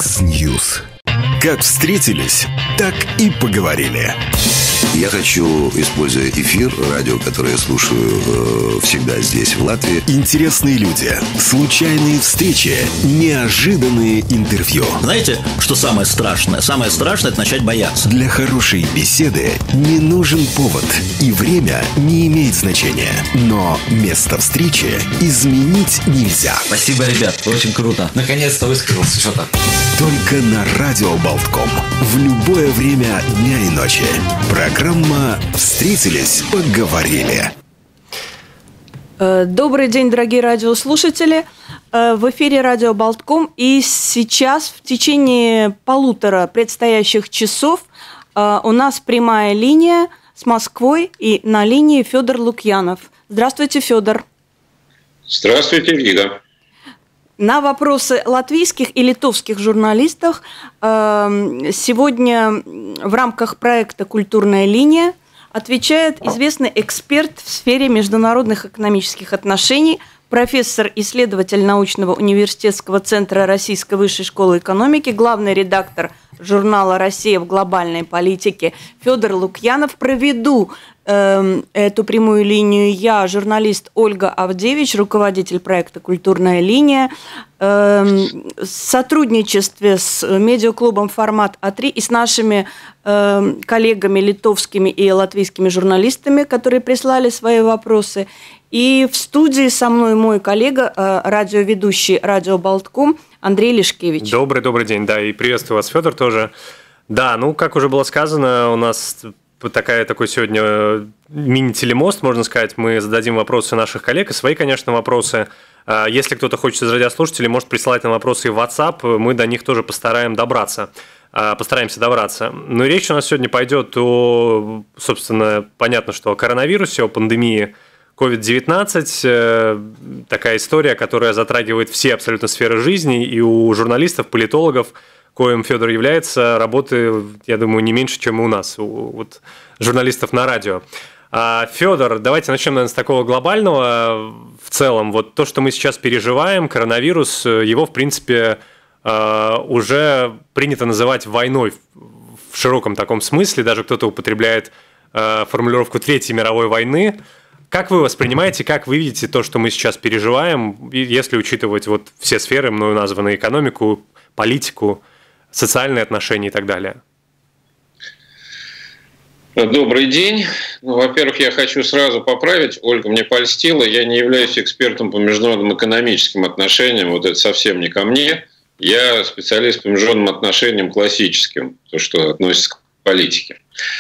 Яндекс.Ньюс. Как встретились, так и поговорили. Я хочу, используя эфир, радио, которое я слушаю всегда здесь, в Латвии. Интересные люди, случайные встречи, неожиданные интервью. Знаете, что самое страшное? Самое страшное – это начать бояться. Для хорошей беседы не нужен повод, и время не имеет значения. Но место встречи изменить нельзя. Спасибо, ребят, очень круто. Наконец-то высказался что-то. Только на Радио Болтком. В любое время дня и ночи. Программа «Встретились, поговорили». Добрый день, дорогие радиослушатели. В эфире Радио Болтком. И сейчас в течение полутора предстоящих часов у нас прямая линия с Москвой. И на линии Федор Лукьянов. Здравствуйте, Федор. Здравствуйте, Лида. На вопросы латвийских и литовских журналистов сегодня в рамках проекта «Культурная линия» отвечает известный эксперт в сфере международных экономических отношений, профессор-исследователь научного университетского центра Российской высшей школы экономики, главный редактор журнала «Россия в глобальной политике» Федор Лукьянов. Проведу эту прямую линию я, журналист Ольга Авдевич, руководитель проекта «Культурная линия», в сотрудничестве с медиаклубом «Формат А3» и с нашими коллегами литовскими и латвийскими журналистами, которые прислали свои вопросы. И в студии со мной мой коллега, радиоведущий Радио Болтком Андрей Лешкевич. Добрый день, да, и приветствую вас, Федор, тоже. Да, как уже было сказано, у нас такой сегодня мини-телемост, можно сказать. Мы зададим вопросы наших коллег и свои, конечно, вопросы. Если кто-то хочет из радиослушателей, может присылать нам вопросы и в WhatsApp, мы до них тоже постараемся добраться. Но речь у нас сегодня пойдет о, собственно, понятно, что о коронавирусе, о пандемии COVID-19. Такая история, которая затрагивает все абсолютно сферы жизни, и у журналистов, политологов, коим Федор является, работы, я думаю, не меньше, чем и у нас, у журналистов на радио. Федор, давайте начнем, наверное, с такого глобального. В целом, то, что мы сейчас переживаем, коронавирус, его, в принципе, уже принято называть войной в широком таком смысле. Даже кто-то употребляет формулировку Третьей мировой войны. Как вы воспринимаете, как вы видите то, что мы сейчас переживаем, если учитывать все сферы, мною названные: экономику, политику, социальные отношения и так далее? Добрый день. Во-первых, я хочу сразу поправить. Ольга мне польстила. Я не являюсь экспертом по международным экономическим отношениям. Это совсем не ко мне. Я специалист по международным отношениям классическим, то, что относится к политике.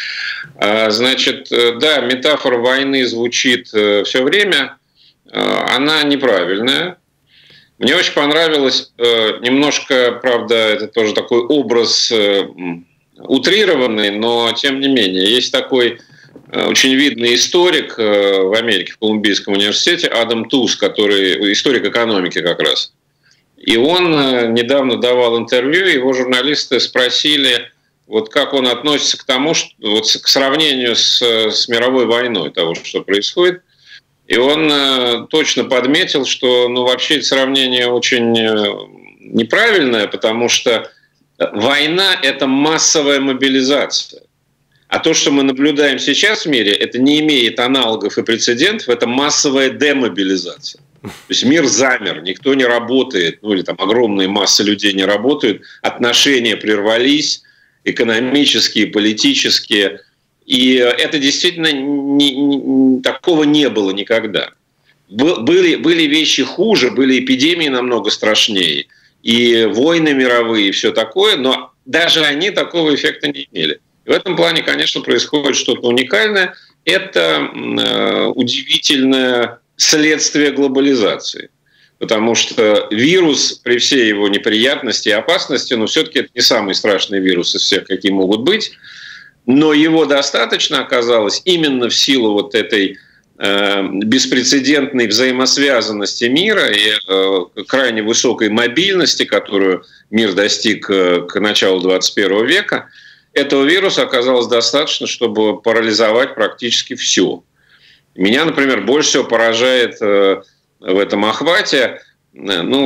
Значит, да, метафора войны звучит все время. Она неправильная. Мне очень понравилось немножко, правда, это тоже такой образ утрированный, но тем не менее. Есть такой очень видный историк в Америке, в Колумбийском университете, Адам Тус, который историк экономики как раз. И он недавно давал интервью, его журналисты спросили, как он относится к тому, что, к сравнению с мировой войной, того, что происходит. И он точно подметил, что вообще это сравнение очень неправильное, потому что война – это массовая мобилизация. А то, что мы наблюдаем сейчас в мире, это не имеет аналогов и прецедентов, это массовая демобилизация. То есть мир замер, никто не работает, или огромные массы людей не работают, отношения прервались, экономические, политические. И это действительно такого не было никогда. Были вещи хуже, были эпидемии намного страшнее, и войны мировые, и все такое, но даже они такого эффекта не имели. И в этом плане, конечно, происходит что-то уникальное. Это удивительное следствие глобализации. Потому что вирус, при всей его неприятности и опасности, все-таки это не самый страшный вирус из всех, какие могут быть, но его достаточно оказалось именно в силу этой беспрецедентной взаимосвязанности мира и крайне высокой мобильности, которую мир достиг к началу 21 века, этого вируса оказалось достаточно, чтобы парализовать практически все. Меня, например, больше всего поражает в этом охвате,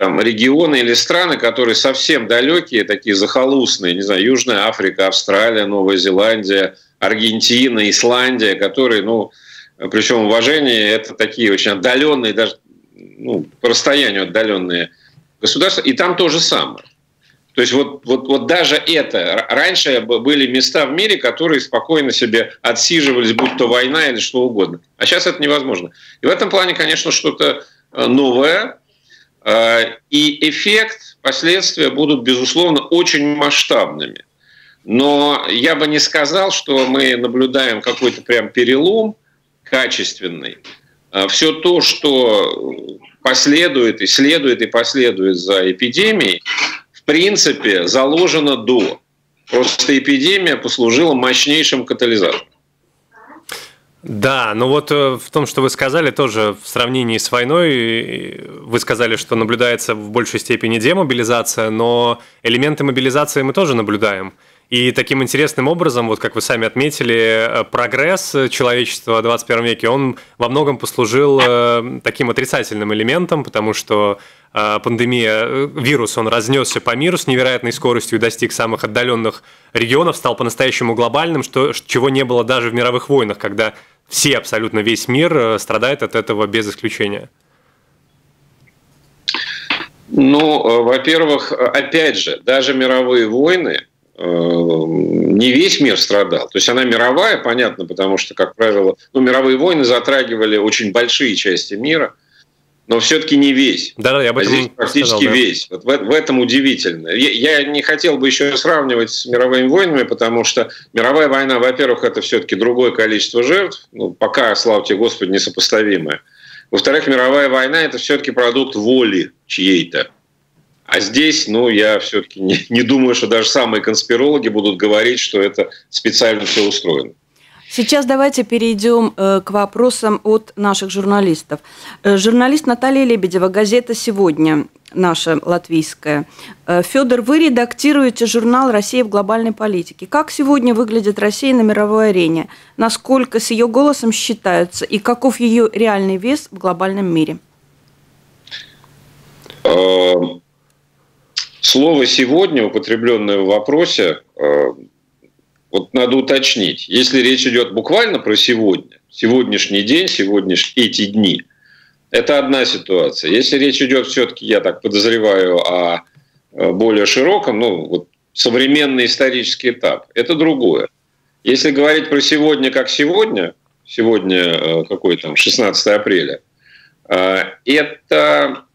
там регионы или страны, которые совсем далекие, такие захолустные, не знаю, Южная Африка, Австралия, Новая Зеландия, Аргентина, Исландия, которые, при всем уважении, это такие очень отдаленные, даже по расстоянию отдаленные государства, и там то же самое. То есть вот даже это. Раньше были места в мире, которые спокойно себе отсиживались, будь то война или что угодно. А сейчас это невозможно. И в этом плане, конечно, что-то новое. И эффект, последствия будут, безусловно, очень масштабными. Но я бы не сказал, что мы наблюдаем какой-то прям перелом качественный. Все то, что последует и следует и последует за эпидемией, в принципе, заложено до. Просто эпидемия послужила мощнейшим катализатором. Да, в том, что вы сказали, тоже в сравнении с войной, вы сказали, что наблюдается в большей степени демобилизация, но элементы мобилизации мы тоже наблюдаем. И таким интересным образом, как вы сами отметили, прогресс человечества в 21 веке, он во многом послужил таким отрицательным элементом, потому что пандемия, вирус, он разнесся по миру с невероятной скоростью и достиг самых отдаленных регионов, стал по-настоящему глобальным, чего не было даже в мировых войнах, когда абсолютно весь мир страдает от этого без исключения. Во-первых, опять же, даже мировые войны, не весь мир страдал. То есть она мировая, понятно, потому что, как правило, мировые войны затрагивали очень большие части мира, но все-таки не весь. Да, я об этом здесь практически сказал, да. Весь. В этом удивительно. Я не хотел бы еще сравнивать с мировыми войнами, потому что мировая война, во-первых, это все-таки другое количество жертв, пока, слава тебе Господи, несопоставимое. Во-вторых, мировая война – это все-таки продукт воли чьей-то. А здесь, я все-таки не думаю, что даже самые конспирологи будут говорить, что это специально все устроено. Сейчас давайте перейдем к вопросам от наших журналистов. Журналист Наталья Лебедева, газета «Сегодня», наша латвийская. Федор, вы редактируете журнал «Россия в глобальной политике». Как сегодня выглядит Россия на мировой арене? Насколько с ее голосом считаются? И каков ее реальный вес в глобальном мире? Слово «сегодня», употребленное в вопросе, надо уточнить. Если речь идет буквально про сегодня, сегодняшний день, эти дни, это одна ситуация. Если речь идет все-таки, я так подозреваю, о более широком, современный исторический этап, это другое. Если говорить про сегодня как сегодня какой там 16 апреля, это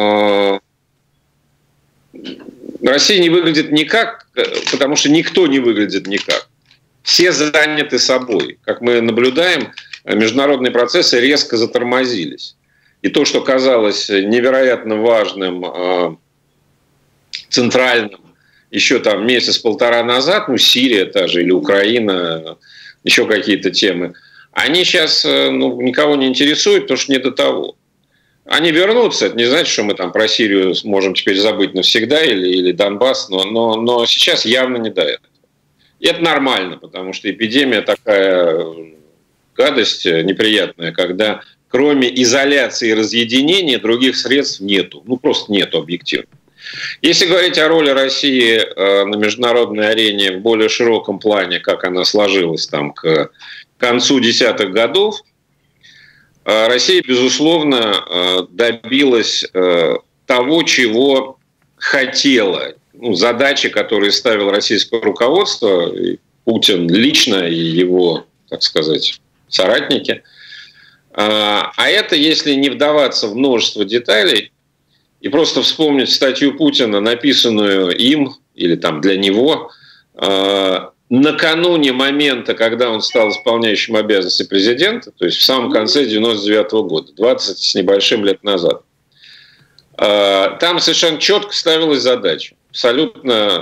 Россия не выглядит никак, потому что никто не выглядит никак. Все заняты собой. Как мы наблюдаем, международные процессы резко затормозились. И то, что казалось невероятно важным, центральным, еще там месяц-полтора назад, Сирия та же или Украина, еще какие-то темы, они сейчас никого не интересуют, потому что не до того. Они вернутся, это не значит, что мы там про Сирию можем теперь забыть навсегда или Донбасс, но сейчас явно не до этого. И это нормально, потому что эпидемия такая гадость неприятная, когда кроме изоляции и разъединения других средств нету. Просто нету объективно. Если говорить о роли России на международной арене в более широком плане, как она сложилась там к концу десятых годов, Россия, безусловно, добилась того, чего хотела. Задачи, которые ставил российское руководство, и Путин лично, и его, так сказать, соратники. А это, если не вдаваться в множество деталей, и просто вспомнить статью Путина, написанную им или там для него, накануне момента, когда он стал исполняющим обязанности президента, то есть в самом конце 1999 года, 20 с небольшим лет назад, там совершенно четко ставилась задача, абсолютно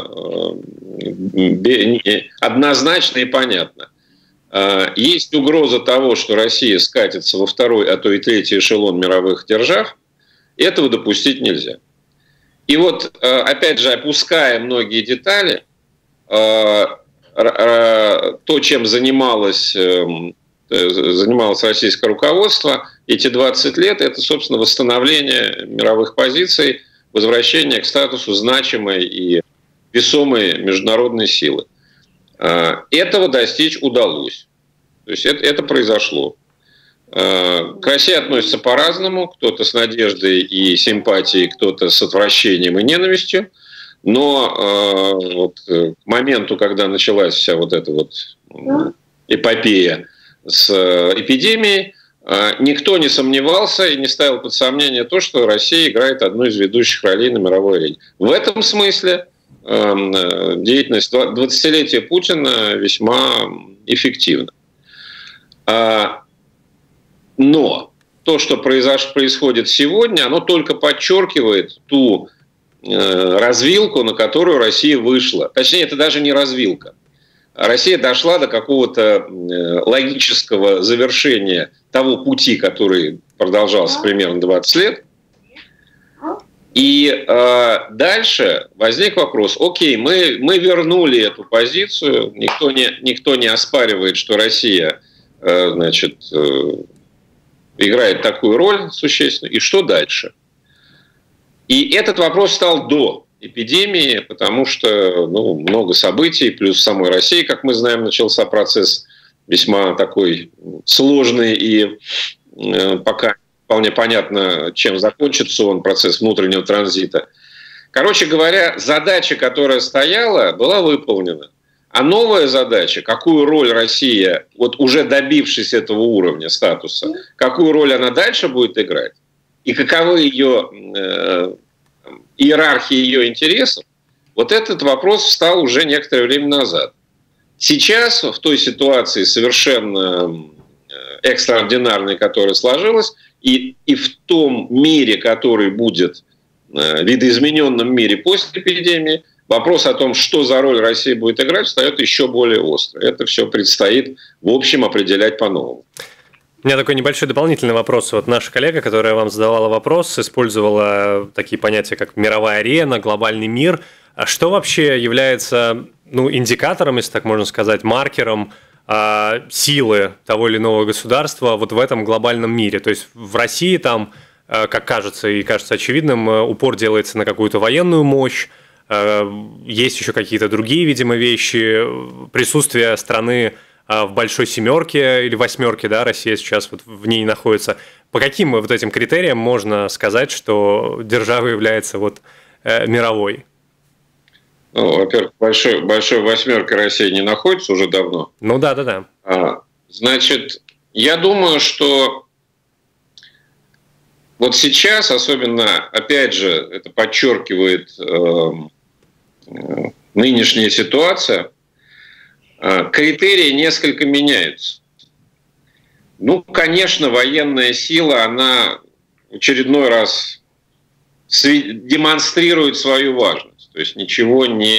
однозначно и понятно. Есть угроза того, что Россия скатится во второй, а то и третий эшелон мировых держав, этого допустить нельзя. И опять же, опуская многие детали, то, чем занималось российское руководство эти 20 лет, это, собственно, восстановление мировых позиций, возвращения к статусу значимой и весомой международной силы. Этого достичь удалось. То есть это произошло. К России относятся по-разному. Кто-то с надеждой и симпатией, кто-то с отвращением и ненавистью. Но вот к моменту, когда началась вся вот эта вот эпопея с эпидемией, никто не сомневался и не ставил под сомнение то, что Россия играет одну из ведущих ролей на мировой арене. В этом смысле деятельность 20-летия Путина весьма эффективна. Но то, что происходит сегодня, оно только подчеркивает ту развилку, на которую Россия вышла. Точнее, это даже не развилка. Россия дошла до какого-то логического завершения того пути, который продолжался примерно 20 лет. И дальше возник вопрос: окей, мы вернули эту позицию, никто не оспаривает, что Россия, значит, играет такую роль существенную, и что дальше? И этот вопрос стал до эпидемии, потому что много событий, плюс в самой России, как мы знаем, начался процесс весьма такой сложный и пока вполне понятно, чем закончится он, процесс внутреннего транзита. Короче говоря, задача, которая стояла, была выполнена. А новая задача, какую роль Россия, вот уже добившись этого уровня статуса, какую роль она дальше будет играть, и каковы ее иерархии ее интересов, вот этот вопрос встал уже некоторое время назад. Сейчас, в той ситуации совершенно экстраординарной, которая сложилась, и в том мире, который будет, видоизмененном мире после эпидемии, вопрос о том, что за роль Россия будет играть, встает еще более остро. Это все предстоит, в общем, определять по-новому. У меня такой небольшой дополнительный вопрос. Вот наша коллега, которая вам задавала вопрос, использовала такие понятия, как мировая арена, глобальный мир. А что вообще является индикатором, если так можно сказать, маркером силы того или иного государства вот в этом глобальном мире? То есть в России там, как кажется и кажется очевидным, упор делается на какую-то военную мощь, есть еще какие-то другие, видимо, вещи, присутствие страны в большой семерке или восьмерке, да, Россия сейчас вот в ней находится. По каким вот этим критериям можно сказать, что держава является вот мировой? Во-первых, большой восьмеркой Россия не находится уже давно. Да. Значит, я думаю, что вот сейчас, особенно, опять же, это подчеркивает нынешняя ситуация, критерии несколько меняются. Конечно, военная сила, она в очередной раз демонстрирует свою важность. То есть ничего не...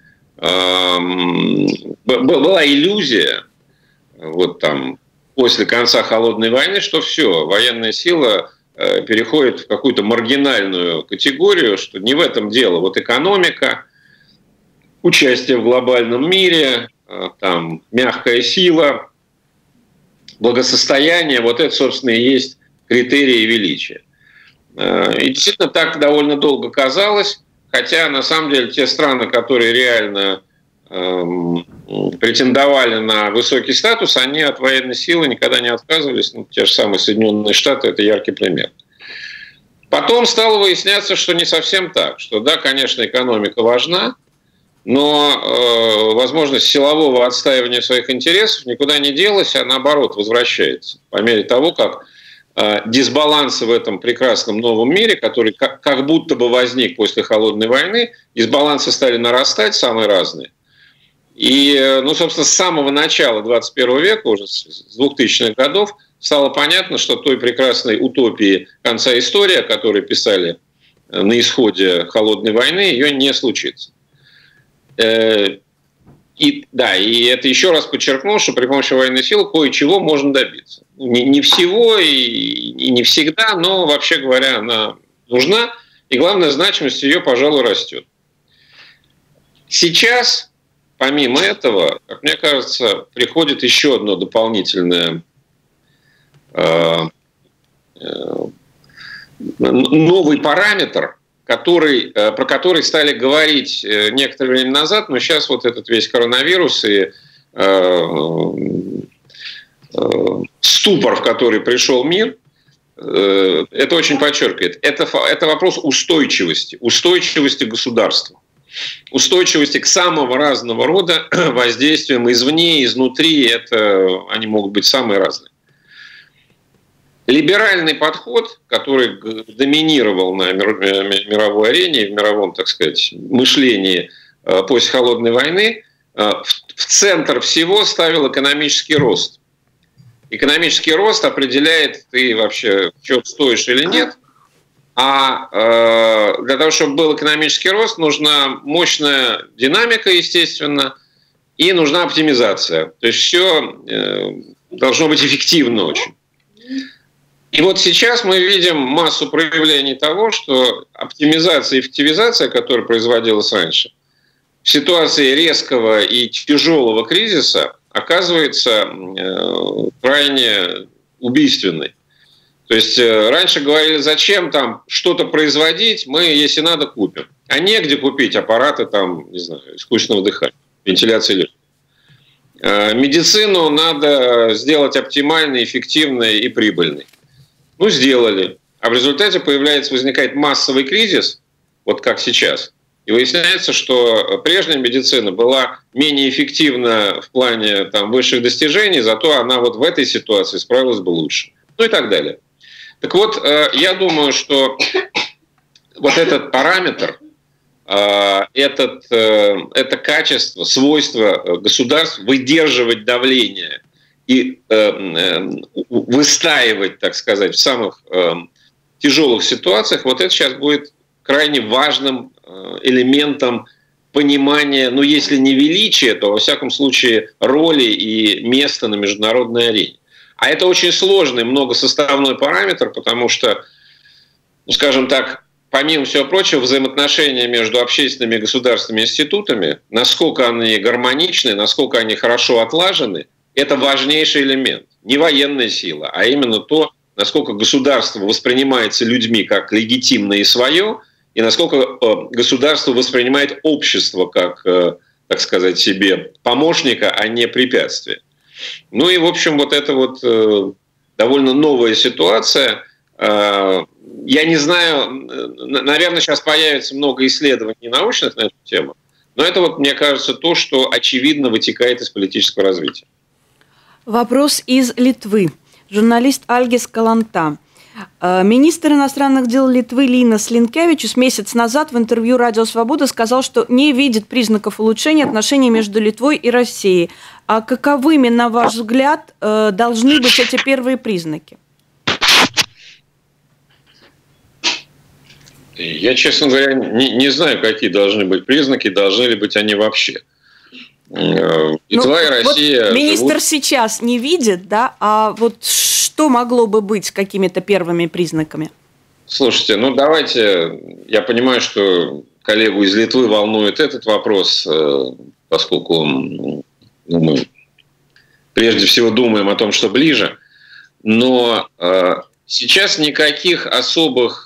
Была иллюзия вот там после конца Холодной войны, что все, военная сила переходит в какую-то маргинальную категорию, что не в этом дело. Вот экономика, участие в глобальном мире, там, мягкая сила, благосостояние, вот это, собственно, и есть критерии величия. И действительно так довольно долго казалось, хотя на самом деле те страны, которые реально претендовали на высокий статус, они от военной силы никогда не отказывались. Те же самые Соединенные Штаты – это яркий пример. Потом стало выясняться, что не совсем так, что да, конечно, экономика важна, но возможность силового отстаивания своих интересов никуда не делась, а наоборот возвращается. По мере того, как дисбалансы в этом прекрасном новом мире, который как будто бы возник после Холодной войны, дисбалансы стали нарастать, самые разные. И, собственно, с самого начала 21 века, уже с 2000-х годов, стало понятно, что той прекрасной утопии конца истории, о которой писали на исходе Холодной войны, ее не случится. И это еще раз подчеркнул, что при помощи военной силы кое-чего можно добиться. Не всего и не всегда, но, вообще говоря, она нужна, и главная значимость ее, пожалуй, растет. Сейчас, помимо этого, как мне кажется, приходит еще одно дополнительное новый параметр, про который стали говорить некоторое время назад, но сейчас вот этот весь коронавирус и ступор, в который пришел мир, это очень подчеркивает. Это вопрос устойчивости государства. Устойчивости к самого разного рода воздействиям извне, изнутри, они могут быть самые разные. Либеральный подход, который доминировал на мировой арене, в мировом, так сказать, мышлении после Холодной войны, в центр всего ставил экономический рост. Экономический рост определяет, ты вообще что стоишь или нет. А для того, чтобы был экономический рост, нужна мощная динамика, естественно, и нужна оптимизация. То есть все должно быть эффективно очень. И вот сейчас мы видим массу проявлений того, что оптимизация и эффективизация, которая производилась раньше, в ситуации резкого и тяжелого кризиса оказывается крайне убийственной. То есть раньше говорили, зачем там что-то производить, мы, если надо, купим. А негде купить аппараты там, не знаю, искусственного дыхания, вентиляции легких. Медицину надо сделать оптимальной, эффективной и прибыльной. Ну, сделали. А в результате возникает массовый кризис, вот как сейчас. И выясняется, что прежняя медицина была менее эффективна в плане там, высших достижений, зато она вот в этой ситуации справилась бы лучше. Ну и так далее. Так вот, я думаю, что вот этот параметр, это качество, свойство государств выдерживать давление и выстаивать, так сказать, в самых тяжелых ситуациях, вот это сейчас будет крайне важным элементом понимания, ну, если не величия, то, во всяком случае, роли и места на международной арене. А это очень сложный, многосоставной параметр, потому что, ну, скажем так, помимо всего прочего, взаимоотношения между общественными и государственными институтами, насколько они гармоничны, насколько они хорошо отлажены, это важнейший элемент. Не военная сила, а именно то, насколько государство воспринимается людьми как легитимное и свое, и насколько государство воспринимает общество как, так сказать, себе помощника, а не препятствие. Ну и, в общем, вот это вот довольно новая ситуация. Я не знаю, наверное, сейчас появится много исследований научных на эту тему, но это вот, мне кажется, то, что очевидно вытекает из политического развития. Вопрос из Литвы. Журналист Альгис Каланта. Министр иностранных дел Литвы Линас Линкевичус месяц назад в интервью «Радио Свобода» сказал, что не видит признаков улучшения отношений между Литвой и Россией. А каковыми, на ваш взгляд, должны быть эти первые признаки? Я, честно говоря, не знаю, какие должны быть признаки, должны ли быть они вообще. Литва и Россия... Вот министр сейчас не видит, да, а вот что могло бы быть какими-то первыми признаками? Слушайте, ну давайте, я понимаю, что коллегу из Литвы волнует этот вопрос, поскольку мы прежде всего думаем о том, что ближе, но сейчас никаких особых...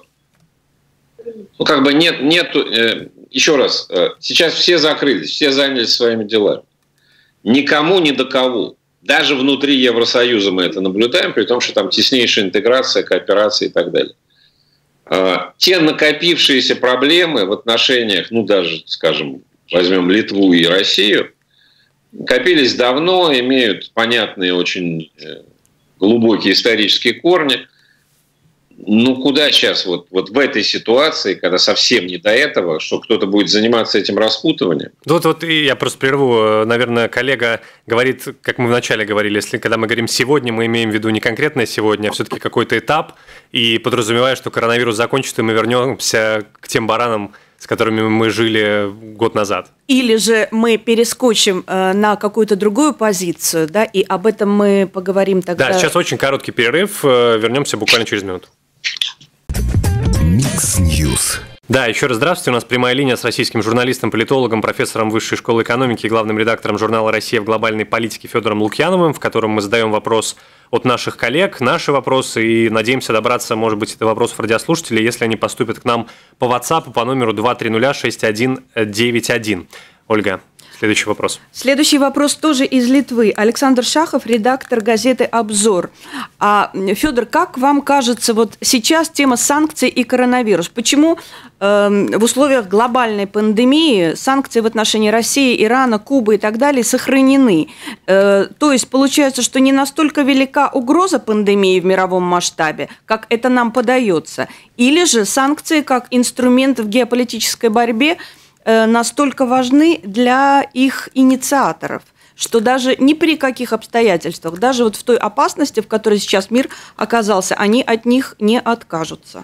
Ну, как бы нет, еще раз, сейчас все закрылись, все занялись своими делами. Никому ни до кого. Даже внутри Евросоюза мы это наблюдаем, при том, что там теснейшая интеграция, кооперация и так далее. Те накопившиеся проблемы в отношениях, ну, даже, скажем, возьмем Литву и Россию, копились давно, имеют понятные, очень глубокие исторические корни. Ну, куда сейчас вот в этой ситуации, когда совсем не до этого, что кто-то будет заниматься этим распутыванием? Вот и я просто прерву. Наверное, коллега говорит, как мы вначале говорили, если когда мы говорим «сегодня», мы имеем в виду не конкретное сегодня, а все-таки какой-то этап, и подразумевая, что коронавирус закончится, и мы вернемся к тем баранам, с которыми мы жили год назад. Или же мы перескочим на какую-то другую позицию, да, и об этом мы поговорим тогда. Да, сейчас очень короткий перерыв, вернемся буквально через минуту. Микс Ньюс. Да, еще раз здравствуйте. У нас прямая линия с российским журналистом, политологом, профессором Высшей школы экономики и главным редактором журнала «Россия в глобальной политике» Федором Лукьяновым, в котором мы задаем вопрос от наших коллег, наши вопросы, и надеемся добраться, может быть, до вопросов радиослушателей, если они поступят к нам по WhatsApp по номеру 2306191. Ольга, следующий вопрос. Следующий вопрос тоже из Литвы. Александр Шахов, редактор газеты «Обзор». Федор, как вам кажется, вот сейчас тема санкций и коронавирус? Почему в условиях глобальной пандемии санкции в отношении России, Ирана, Кубы и так далее сохранены? То есть получается, что не настолько велика угроза пандемии в мировом масштабе, как это нам подается? Или же санкции как инструмент в геополитической борьбе настолько важны для их инициаторов, что даже ни при каких обстоятельствах, даже вот в той опасности, в которой сейчас мир оказался, они от них не откажутся?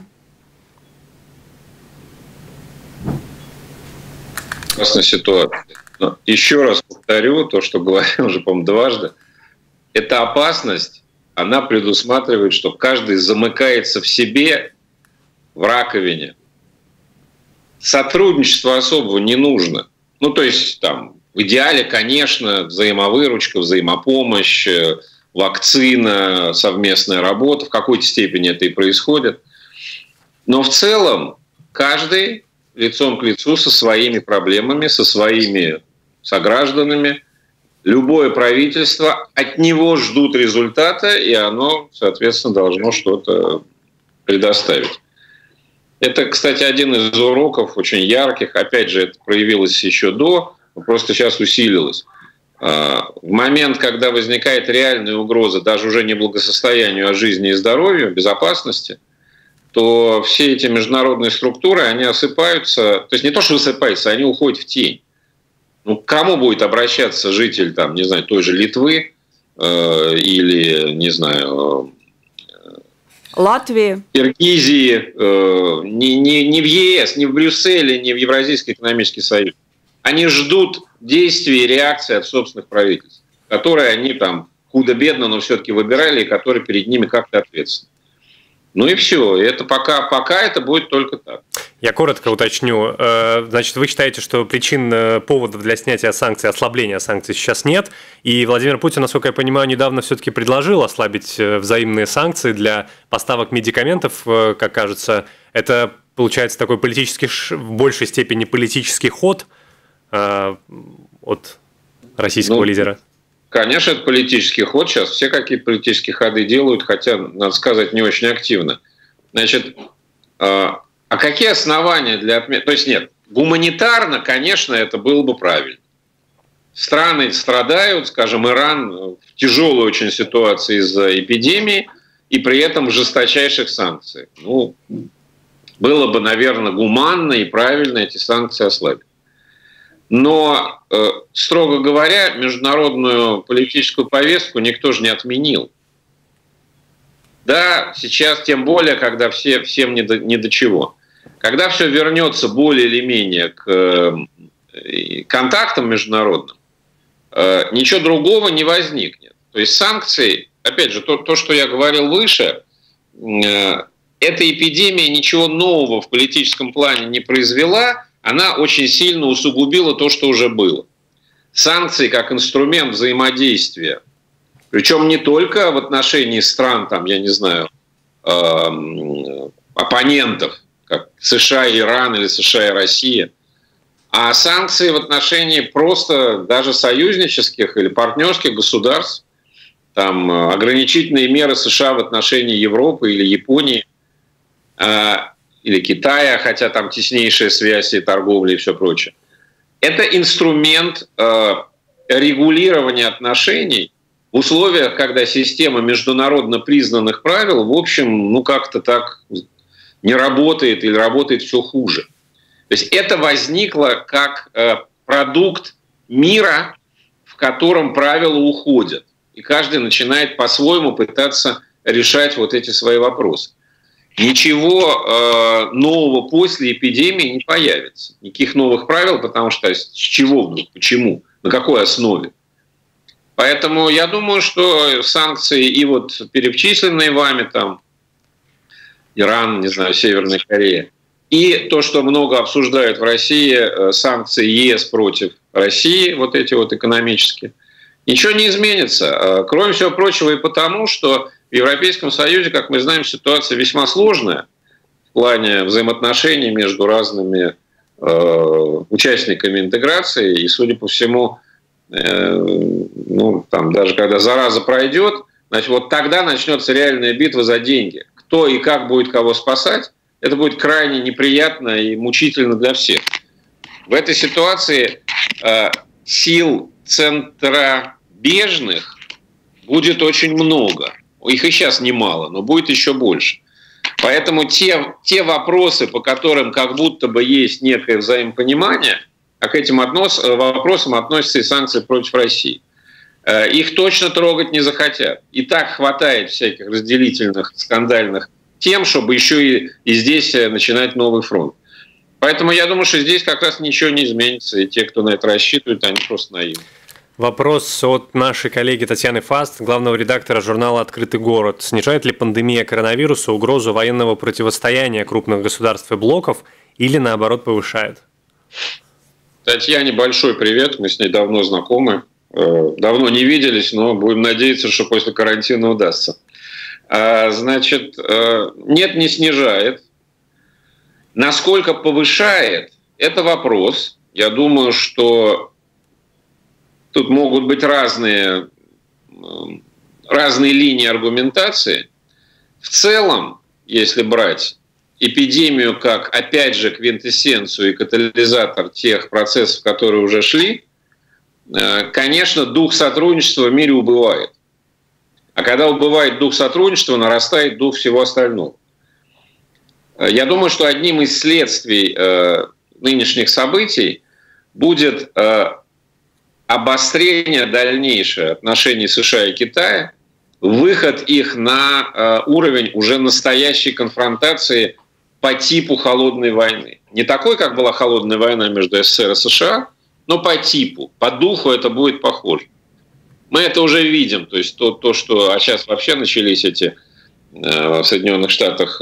Опасная ситуация. Но еще раз повторю то, что говорил уже, по-моему, дважды. Эта опасность, она предусматривает, что каждый замыкается в себе, в раковине. Сотрудничества особого не нужно. Ну, то есть, там, в идеале, конечно, взаимовыручка, взаимопомощь, вакцина, совместная работа. В какой-то степени это и происходит. Но в целом каждый лицом к лицу со своими проблемами, со своими согражданами. Любое правительство, от него ждут результата, и оно, соответственно, должно что-то предоставить. Это, кстати, один из уроков очень ярких. Опять же, это проявилось еще до, но просто сейчас усилилось. В момент, когда возникает реальная угроза даже уже не благосостоянию, а жизни и здоровью, безопасности, то все эти международные структуры, они осыпаются. То есть не то, что высыпаются, они уходят в тень. Ну, к кому будет обращаться житель, там, не знаю, той же Литвы или, не знаю, Латвии, Киргизии, не в ЕС, не в Брюсселе, не в Евразийский экономический союз. Они ждут действий и реакции от собственных правительств, которые они там худо-бедно, но все-таки выбирали, и которые перед ними как-то ответственны. Ну и все. Это пока это будет только так. Я коротко уточню. Значит, вы считаете, что причин, поводов для снятия санкций, ослабления санкций сейчас нет. И Владимир Путин, насколько я понимаю, недавно все-таки предложил ослабить взаимные санкции для поставок медикаментов, как кажется. Это, получается, такой политический, в большей степени политический ход от российского лидера. Конечно, это политический ход. Сейчас все какие-то политические ходы делают, хотя, надо сказать, не очень активно. Значит, а какие основания для отмены? То есть нет, гуманитарно, конечно, это было бы правильно. Страны страдают, скажем, Иран в тяжелой очень ситуации из-за эпидемии, и при этом в жесточайших санкциях. Ну, было бы, наверное, гуманно и правильно эти санкции ослабить. Но, строго говоря, международную политическую повестку никто же не отменил. Да, сейчас тем более, когда всем не до чего. Когда все вернется более или менее к контактам международным, ничего другого не возникнет. То есть санкции, опять же, то, что я говорил выше, эта эпидемия ничего нового в политическом плане не произвела, она очень сильно усугубила то, что уже было. Санкции как инструмент взаимодействия, причем не только в отношении стран, там, я не знаю, оппонентов, как США и Иран или США и Россия, а санкции в отношении просто даже союзнических или партнерских государств, там, ограничительные меры США в отношении Европы или Японии, или Китая, хотя там теснейшая связь и торговля и все прочее. Это инструмент регулирования отношений в условиях, когда система международно признанных правил, в общем, ну как-то так не работает или работает все хуже. То есть это возникло как продукт мира, в котором правила уходят. И каждый начинает по-своему пытаться решать вот эти свои вопросы. Ничего нового после эпидемии не появится. Никаких новых правил, потому что с чего вдруг, почему, на какой основе. Поэтому я думаю, что санкции и вот перечисленные вами там Иран, не знаю, Северная Корея, и то, что много обсуждают в России, санкции ЕС против России, вот эти вот экономические, ничего не изменится. Кроме всего прочего и потому, что в Европейском Союзе, как мы знаем, ситуация весьма сложная в плане взаимоотношений между разными участниками интеграции. И, судя по всему, там, даже когда зараза пройдет, значит, вот тогда начнется реальная битва за деньги. Кто и как будет кого спасать, это будет крайне неприятно и мучительно для всех. В этой ситуации сил центробежных будет очень много. Их и сейчас немало, но будет еще больше. Поэтому те вопросы, по которым как будто бы есть некое взаимопонимание, а к этим вопросам относятся и санкции против России, их точно трогать не захотят. И так хватает всяких разделительных, скандальных тем, чтобы еще и здесь начинать новый фронт. Поэтому я думаю, что здесь как раз ничего не изменится, и те, кто на это рассчитывает, они просто наивны. Вопрос от нашей коллеги Татьяны Фаст, главного редактора журнала «Открытый город». Снижает ли пандемия коронавируса угрозу военного противостояния крупных государств и блоков или, наоборот, повышает? Татьяне большой привет, мы с ней давно знакомы, давно не виделись, но будем надеяться, что после карантина удастся. Значит, нет, не снижает. Насколько повышает, это вопрос. Я думаю, что тут могут быть разные линии аргументации. В целом, если брать эпидемию как, опять же, квинтэссенцию и катализатор тех процессов, которые уже шли, конечно, дух сотрудничества в мире убывает. А когда убывает дух сотрудничества, нарастает дух всего остального. Я думаю, что одним из следствий нынешних событий будет обострение дальнейшее отношений США и Китая, выход их на уровень уже настоящей конфронтации по типу холодной войны. Не такой, как была холодная война между СССР и США, но по типу, по духу это будет похоже. Мы это уже видим, то есть то, что... А сейчас вообще начались эти в Соединенных Штатах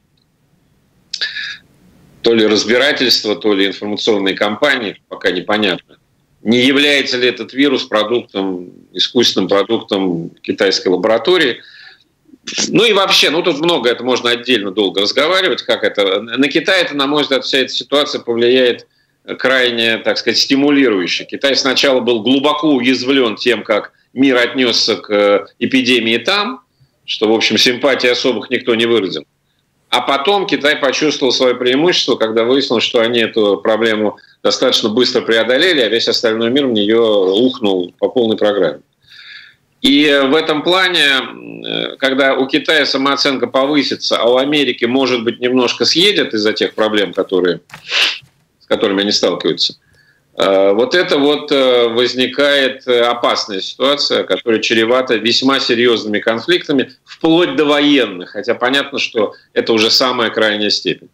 то ли разбирательства, то ли информационные кампании, пока непонятно. Не является ли этот вирус искусственным продуктом китайской лаборатории? Ну и вообще, тут много, это можно отдельно долго разговаривать, как это. На Китай это, на мой взгляд, вся эта ситуация повлияет крайне, так сказать, стимулирующе. Китай сначала был глубоко уязвлен тем, как мир отнесся к эпидемии там, что, в общем, симпатии особых никто не выразил. А потом Китай почувствовал свое преимущество, когда выяснилось, что они эту проблему достаточно быстро преодолели, а весь остальной мир в нее ухнул по полной программе. И в этом плане, когда у Китая самооценка повысится, а у Америки, может быть, немножко съедет из-за тех проблем, с которыми они сталкиваются, вот это вот возникает опасная ситуация, которая чревата весьма серьезными конфликтами, вплоть до военных, хотя понятно, что это уже самая крайняя степень.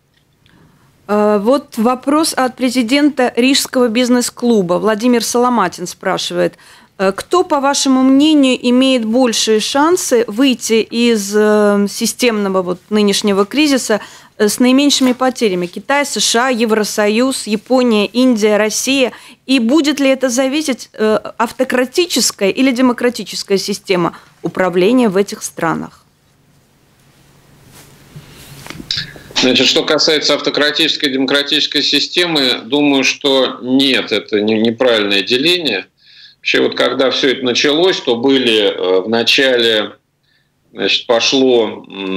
Вот вопрос от президента Рижского бизнес-клуба. Владимир Соломатин спрашивает. Кто, по вашему мнению, имеет большие шансы выйти из системного нынешнего кризиса с наименьшими потерями? Китай, США, Евросоюз, Япония, Индия, Россия. И будет ли это зависеть автократическая или демократическая система управления в этих странах? Значит, что касается автократической и демократической системы, думаю, что нет, это неправильное деление. Вообще, вот когда все это началось, то были в начале, значит, пошла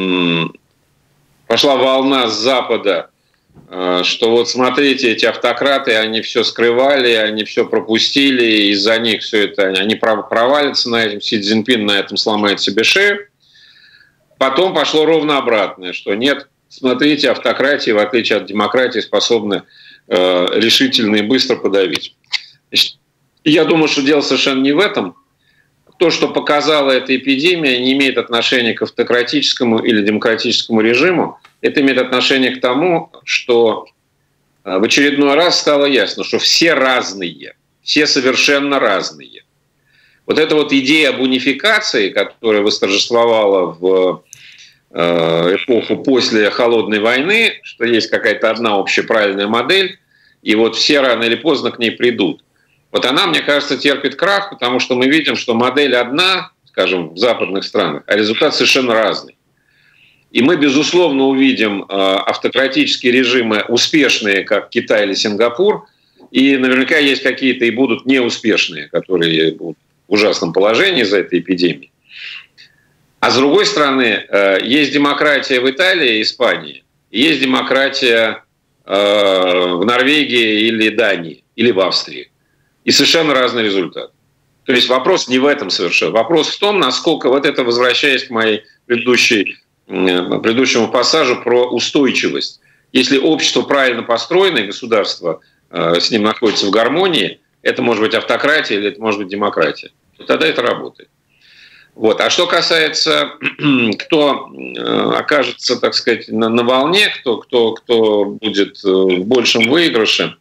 волна с Запада, что вот смотрите, эти автократы, они все скрывали, они все пропустили, из-за них все это, они провалятся на этом, Си Цзиньпин на этом сломает себе шею. Потом пошло ровно обратное, что нет, смотрите, автократии, в отличие от демократии, способны решительно и быстро подавить. Значит, я думаю, что дело совершенно не в этом. То, что показала эта эпидемия, не имеет отношения к автократическому или демократическому режиму. Это имеет отношение к тому, что в очередной раз стало ясно, что все разные, все совершенно разные. Вот эта вот идея об унификации, которая восторжествовала в эпоху после Холодной войны, что есть какая-то одна общеправильная модель, и вот все рано или поздно к ней придут. Вот она, мне кажется, терпит крах, потому что мы видим, что модель одна, скажем, в западных странах, а результат совершенно разный. И мы, безусловно, увидим автократические режимы успешные, как Китай или Сингапур, и наверняка есть какие-то и будут неуспешные, которые будут в ужасном положении из-за этой эпидемии. А с другой стороны, есть демократия в Италии и Испании, есть демократия в Норвегии или Дании, или в Австрии. И совершенно разный результат. То есть вопрос не в этом совершенно. Вопрос в том, насколько, вот это возвращаясь к моей предыдущему пассажу про устойчивость. Если общество правильно построено, и государство с ним находится в гармонии, это может быть автократия или это может быть демократия. И тогда это работает. Вот. А что касается, кто окажется, так сказать, на волне, кто будет в большем выигрыше,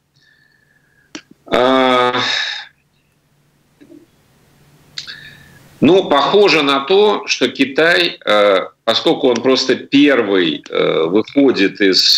ну, похоже на то, что Китай, поскольку он просто первый выходит из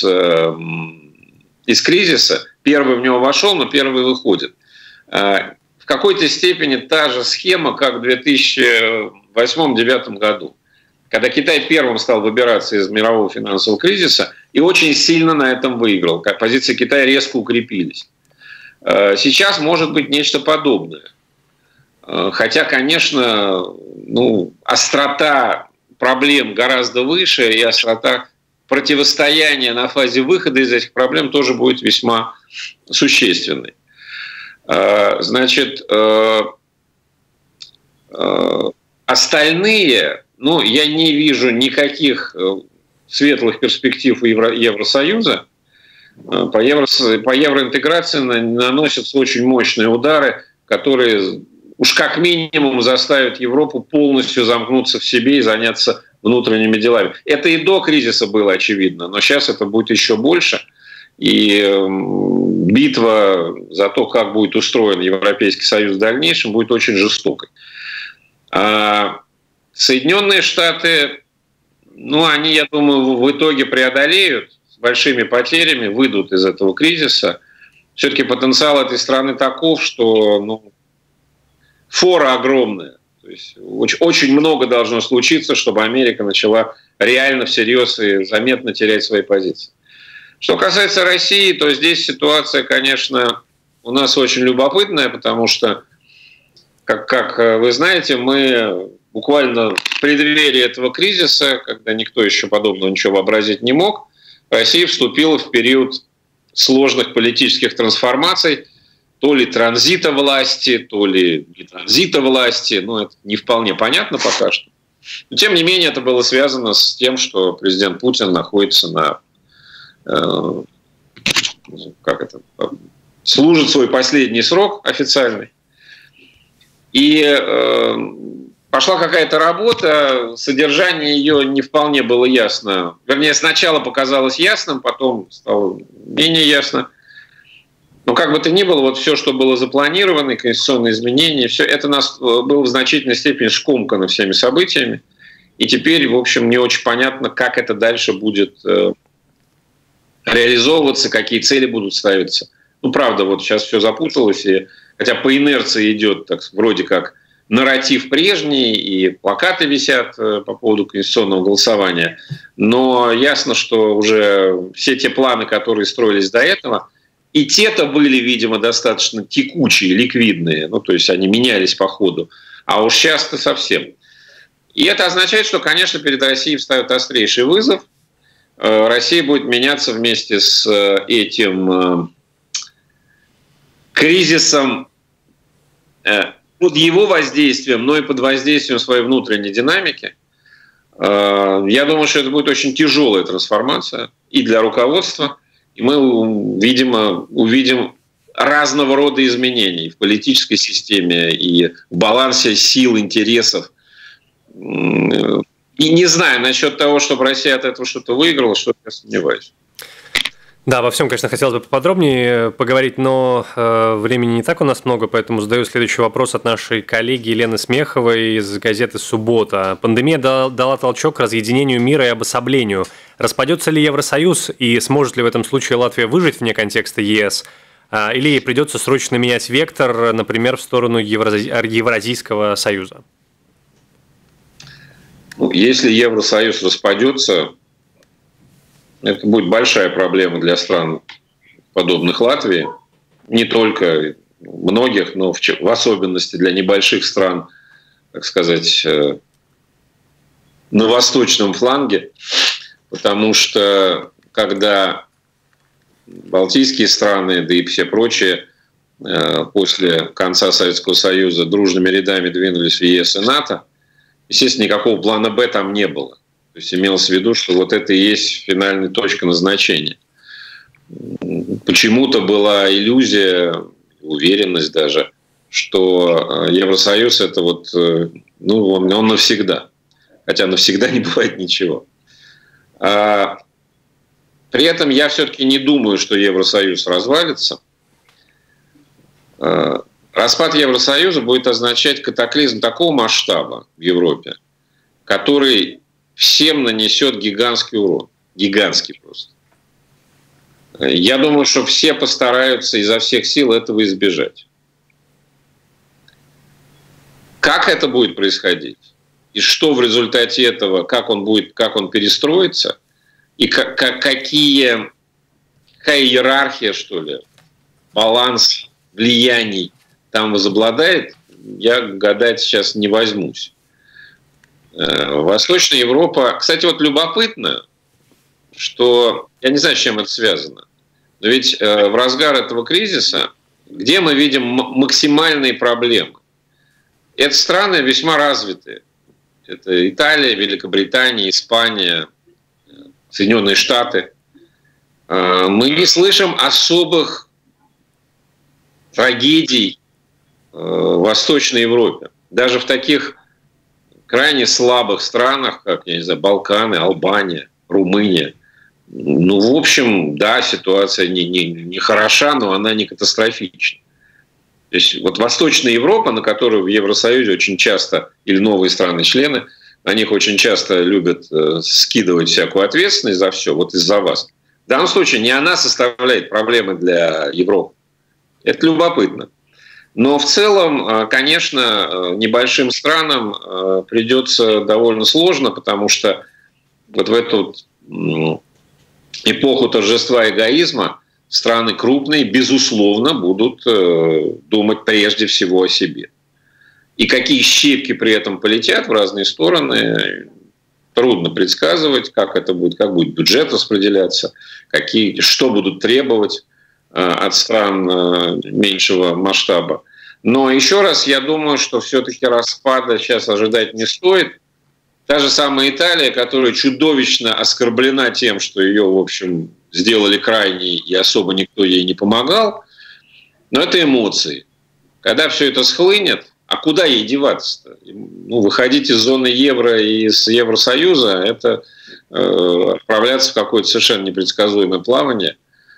кризиса, первый в него вошел, но первый выходит. В какой-то степени та же схема, как в 2008-2009 году, когда Китай первым стал выбираться из мирового финансового кризиса и очень сильно на этом выиграл. Позиции Китая резко укрепились. Сейчас может быть нечто подобное. Хотя, конечно, острота проблем гораздо выше, и острота противостояния на фазе выхода из этих проблем тоже будет весьма существенной. Значит, остальные, я не вижу никаких светлых перспектив у Евросоюза. По евроинтеграции наносятся очень мощные удары, которые уж как минимум заставят Европу полностью замкнуться в себе и заняться внутренними делами. Это и до кризиса было очевидно, но сейчас это будет еще больше. И битва за то, как будет устроен Европейский Союз в дальнейшем, будет очень жестокой. А Соединенные Штаты, они, я думаю, в итоге преодолеют с большими потерями, выйдут из этого кризиса. Все-таки потенциал этой страны таков, что фора огромная. То есть очень много должно случиться, чтобы Америка начала реально всерьез и заметно терять свои позиции. Что касается России, то здесь ситуация, конечно, у нас очень любопытная, потому что, как вы знаете, мы буквально в преддверии этого кризиса, когда никто еще подобного ничего вообразить не мог, Россия вступила в период сложных политических трансформаций, то ли транзита власти, то ли не транзита власти. Это не вполне понятно пока что. Но, тем не менее, это было связано с тем, что президент Путин находится служит свой последний срок официальный. И пошла какая-то работа, содержание ее не вполне было ясно. Вернее, сначала показалось ясным, потом стало менее ясно. Но как бы то ни было, все, что было запланировано, конституционные изменения, все это нас было в значительной степени скомкано всеми событиями. И теперь, в общем, не очень понятно, как это дальше будет реализовываться, какие цели будут ставиться. Правда, сейчас все запуталось, и хотя по инерции идет вроде как нарратив прежний, и плакаты висят по поводу конституционного голосования, но ясно, что уже все те планы, которые строились до этого, и те-то были, видимо, достаточно текучие, ликвидные, то есть они менялись по ходу, а уж сейчас-то совсем. И это означает, что, конечно, перед Россией встает острейший вызов. Россия будет меняться вместе с этим кризисом под его воздействием, но и под воздействием своей внутренней динамики. Я думаю, что это будет очень тяжелая трансформация и для руководства, и мы, видимо, увидим разного рода изменений в политической системе и в балансе сил, интересов. И не знаю насчет того, чтобы Россия от этого что-то выиграла, что я сомневаюсь. Да, во всем, конечно, хотелось бы поподробнее поговорить, но времени не так у нас много, поэтому задаю следующий вопрос от нашей коллеги Елены Смеховой из газеты «Суббота». Пандемия дала толчок к разъединению мира и обособлению. Распадется ли Евросоюз и сможет ли в этом случае Латвия выжить вне контекста ЕС? Или ей придется срочно менять вектор, например, в сторону Евразийского союза? Если Евросоюз распадется, это будет большая проблема для стран, подобных Латвии. Не только многих, но в особенности для небольших стран, так сказать, на восточном фланге. Потому что когда балтийские страны, да и все прочие, после конца Советского Союза дружными рядами двинулись в ЕС и НАТО, естественно, никакого плана «Б» там не было. То есть имелось в виду, что вот это и есть финальная точка назначения. Почему-то была иллюзия, уверенность даже, что Евросоюз – это вот, он навсегда. Хотя навсегда не бывает ничего. При этом я все-таки не думаю, что Евросоюз развалится. Распад Евросоюза будет означать катаклизм такого масштаба в Европе, который всем нанесет гигантский урон. Гигантский просто. Я думаю, что все постараются изо всех сил этого избежать. Как это будет происходить? И что в результате этого, как он перестроится, и какая иерархия, что ли, баланс влияний там возобладает, я гадать сейчас не возьмусь. Восточная Европа... Кстати, вот любопытно, что... Я не знаю, с чем это связано. Но ведь в разгар этого кризиса, где мы видим максимальные проблемы? Это страны весьма развитые. Это Италия, Великобритания, Испания, Соединенные Штаты. Мы не слышим особых трагедий в Восточной Европе. Даже в таких крайне слабых странах, как, я не знаю, Балканы, Албания, Румыния. В общем, да, ситуация не хороша, но она не катастрофична. То есть вот Восточная Европа, на которую в Евросоюзе очень часто, или новые страны-члены, на них очень часто любят скидывать всякую ответственность за все, вот из-за вас. В данном случае не она составляет проблемы для Европы. Это любопытно. Но в целом, конечно, небольшим странам придется довольно сложно, потому что вот в эту эпоху торжества эгоизма страны крупные, безусловно, будут думать прежде всего о себе. И какие щепки при этом полетят в разные стороны, трудно предсказывать, как это будет, как будет бюджет распределяться, что будут требовать от стран меньшего масштаба. Но еще раз, я думаю, что все-таки распада сейчас ожидать не стоит. Та же самая Италия, которая чудовищно оскорблена тем, что ее, в общем, сделали крайней и особо никто ей не помогал, но это эмоции. Когда все это схлынет, а куда ей деваться-то? Выходить из зоны евро и из Евросоюза – это отправляться в какое-то совершенно непредсказуемое плавание.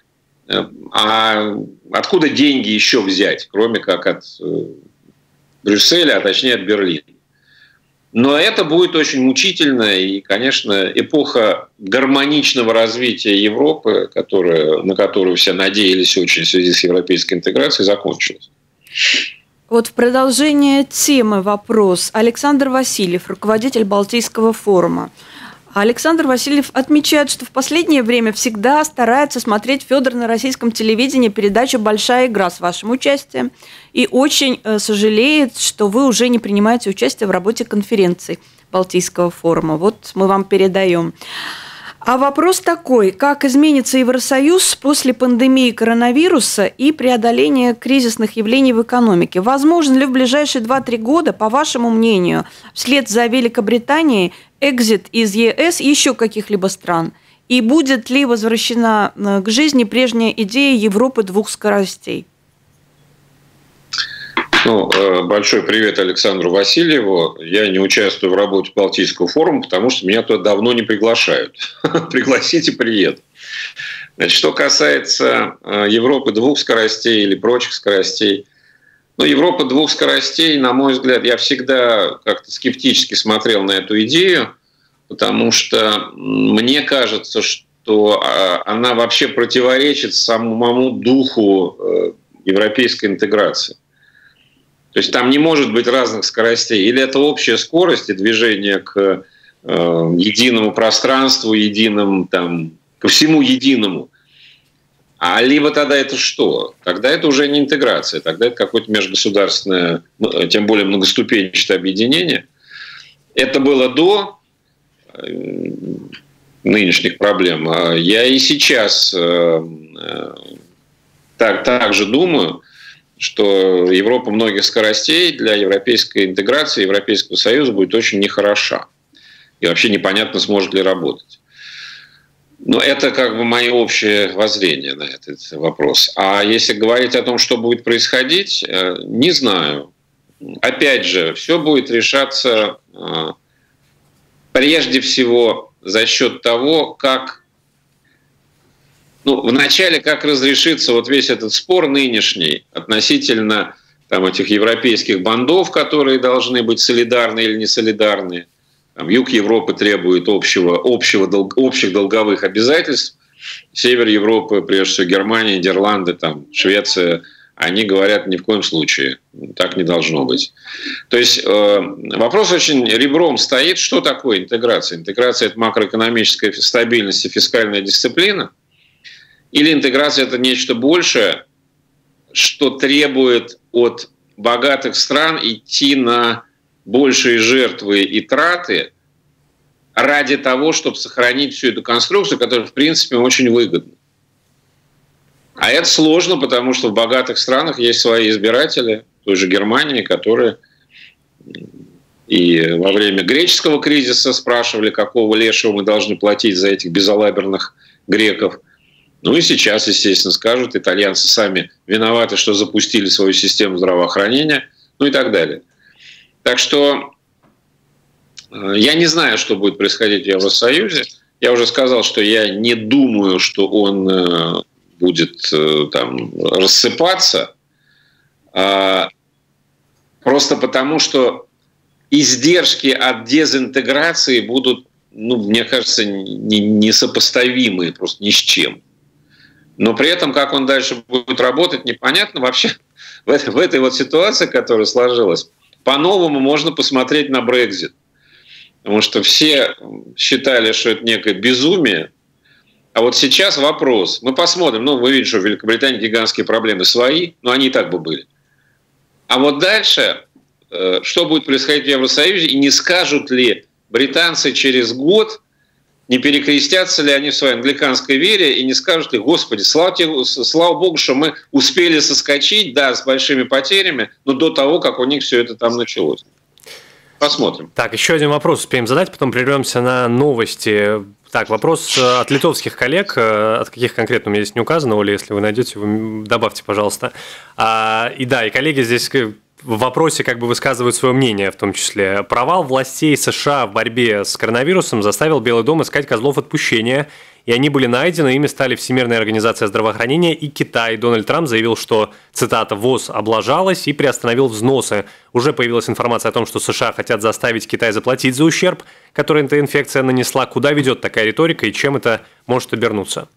А откуда деньги еще взять, кроме как от Брюсселя, а точнее от Берлина? Но это будет очень мучительно, и, конечно, эпоха гармоничного развития Европы, на которую все надеялись очень в связи с европейской интеграцией, закончилась. Вот в продолжение темы вопрос. Александр Васильев, руководитель Балтийского форума. Александр Васильев отмечает, что в последнее время всегда старается смотреть Федор на российском телевидении передачу «Большая игра» с вашим участием и очень сожалеет, что вы уже не принимаете участие в работе конференции Балтийского форума. Вот мы вам передаем. А вопрос такой: как изменится Евросоюз после пандемии коронавируса и преодоления кризисных явлений в экономике? Возможен ли в ближайшие 2-3 года, по вашему мнению, вслед за Великобританией, экзит из ЕС еще каких-либо стран? И будет ли возвращена к жизни прежняя идея Европы двух скоростей? Большой привет Александру Васильеву. Я не участвую в работе Балтийского форума, потому что меня туда давно не приглашают. Пригласите, приеду. Значит, что касается Европы двух скоростей или прочих скоростей, Европа двух скоростей, на мой взгляд, я всегда как-то скептически смотрел на эту идею, потому что мне кажется, что она вообще противоречит самому духу европейской интеграции. То есть там не может быть разных скоростей. Или это общая скорость и движение к единому пространству, ко всему единому. Либо тогда это что? Тогда это уже не интеграция, тогда это какое-то межгосударственное, тем более многоступенчатое объединение. Это было до нынешних проблем. Я и сейчас так же думаю, что Европа многих скоростей для европейской интеграции, Европейского Союза будет очень нехороша. И вообще непонятно, сможет ли работать. Но это как бы мое общее воззрение на этот вопрос. А если говорить о том, что будет происходить, не знаю. Опять же, все будет решаться прежде всего за счет того, как вначале как разрешится вот весь этот спор нынешний относительно этих европейских бандов, которые должны быть солидарны или не солидарны. Юг Европы требует общих долговых обязательств. Север Европы, прежде всего Германия, Нидерланды, Швеция, они говорят, ни в коем случае, так не должно быть. То есть вопрос очень ребром стоит, что такое интеграция. Интеграция – это макроэкономическая стабильность и фискальная дисциплина. Или интеграция – это нечто большее, что требует от богатых стран идти на большие жертвы и траты ради того, чтобы сохранить всю эту конструкцию, которая, в принципе, очень выгодна. А это сложно, потому что в богатых странах есть свои избиратели, той же Германии, которые и во время греческого кризиса спрашивали, какого лешего мы должны платить за этих безалаберных греков. И сейчас, естественно, скажут, итальянцы сами виноваты, что запустили свою систему здравоохранения, и так далее. Так что я не знаю, что будет происходить в Евросоюзе. Я уже сказал, что я не думаю, что он будет рассыпаться. Просто потому, что издержки от дезинтеграции будут, мне кажется, несопоставимые просто ни с чем. Но при этом, как он дальше будет работать, непонятно. Вообще в этой вот ситуации, которая сложилась, по-новому можно посмотреть на Брексит. Потому что все считали, что это некое безумие. А вот сейчас вопрос. Мы посмотрим. Вы видите, что в Великобритании гигантские проблемы свои, но они и так бы были. А вот дальше, что будет происходить в Евросоюзе, и не скажут ли британцы через год, не перекрестятся ли они в своей англиканской вере, и не скажут ли: Господи, слава Богу, что мы успели соскочить, да, с большими потерями, но до того, как у них все это там началось. Посмотрим. Так, еще один вопрос успеем задать, потом прервемся на новости. Так, вопрос от литовских коллег. От каких конкретно у меня здесь не указано, Оля, если вы найдете, вы добавьте, пожалуйста. И коллеги здесь в вопросе высказывают свое мнение, в том числе. Провал властей США в борьбе с коронавирусом заставил Белый дом искать козлов отпущения, и они были найдены, ими стали Всемирная организация здравоохранения и Китай. Дональд Трамп заявил, что, цитата, ВОЗ облажалась и приостановил взносы. Уже появилась информация о том, что США хотят заставить Китай заплатить за ущерб, который эта инфекция нанесла. Куда ведет такая риторика и чем это может обернуться?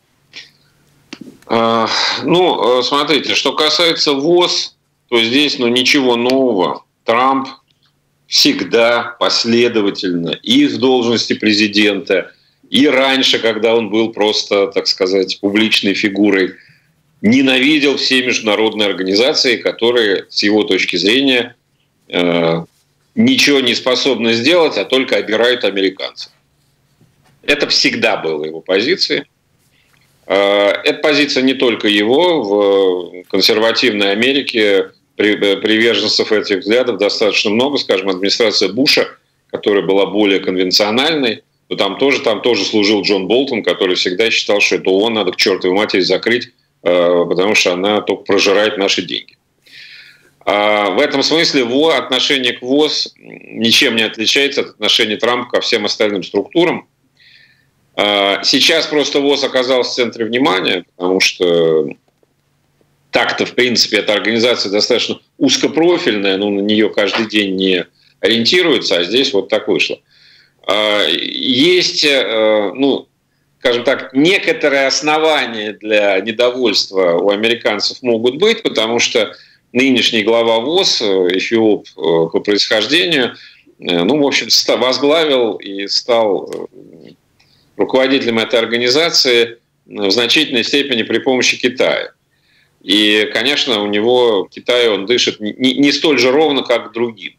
Смотрите, что касается ВОЗ, то здесь ничего нового. Трамп всегда последовательно и в должности президента, и раньше, когда он был просто, так сказать, публичной фигурой, ненавидел все международные организации, которые, с его точки зрения, ничего не способны сделать, а только обирают американцев. Это всегда была его позиция. Это позиция не только его. В консервативной Америке приверженцев этих взглядов достаточно много. Скажем, администрация Буша, которая была более конвенциональной, то там тоже служил Джон Болтон, который всегда считал, что это ООН надо к чертовой матери закрыть, потому что она только прожирает наши деньги. В этом смысле отношение к ВОЗ ничем не отличается от отношения Трампа ко всем остальным структурам. Сейчас просто ВОЗ оказался в центре внимания, потому что так-то, в принципе, эта организация достаточно узкопрофильная, но на нее каждый день не ориентируется, а здесь вот так вышло. Есть, скажем так, некоторые основания для недовольства у американцев могут быть, потому что нынешний глава ВОЗ, эфиоп по происхождению, в общем, возглавил и стал руководителем этой организации в значительной степени при помощи Китая. И, конечно, у него Китай, он дышит не столь же ровно, как другим.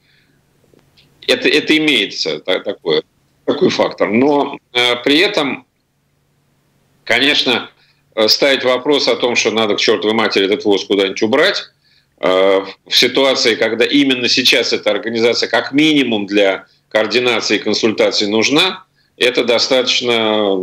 Это имеется такой фактор. Но при этом, конечно, ставить вопрос о том, что надо к чертовой матери этот ВОЗ куда-нибудь убрать, в ситуации, когда именно сейчас эта организация как минимум для координации и консультаций нужна, это достаточно,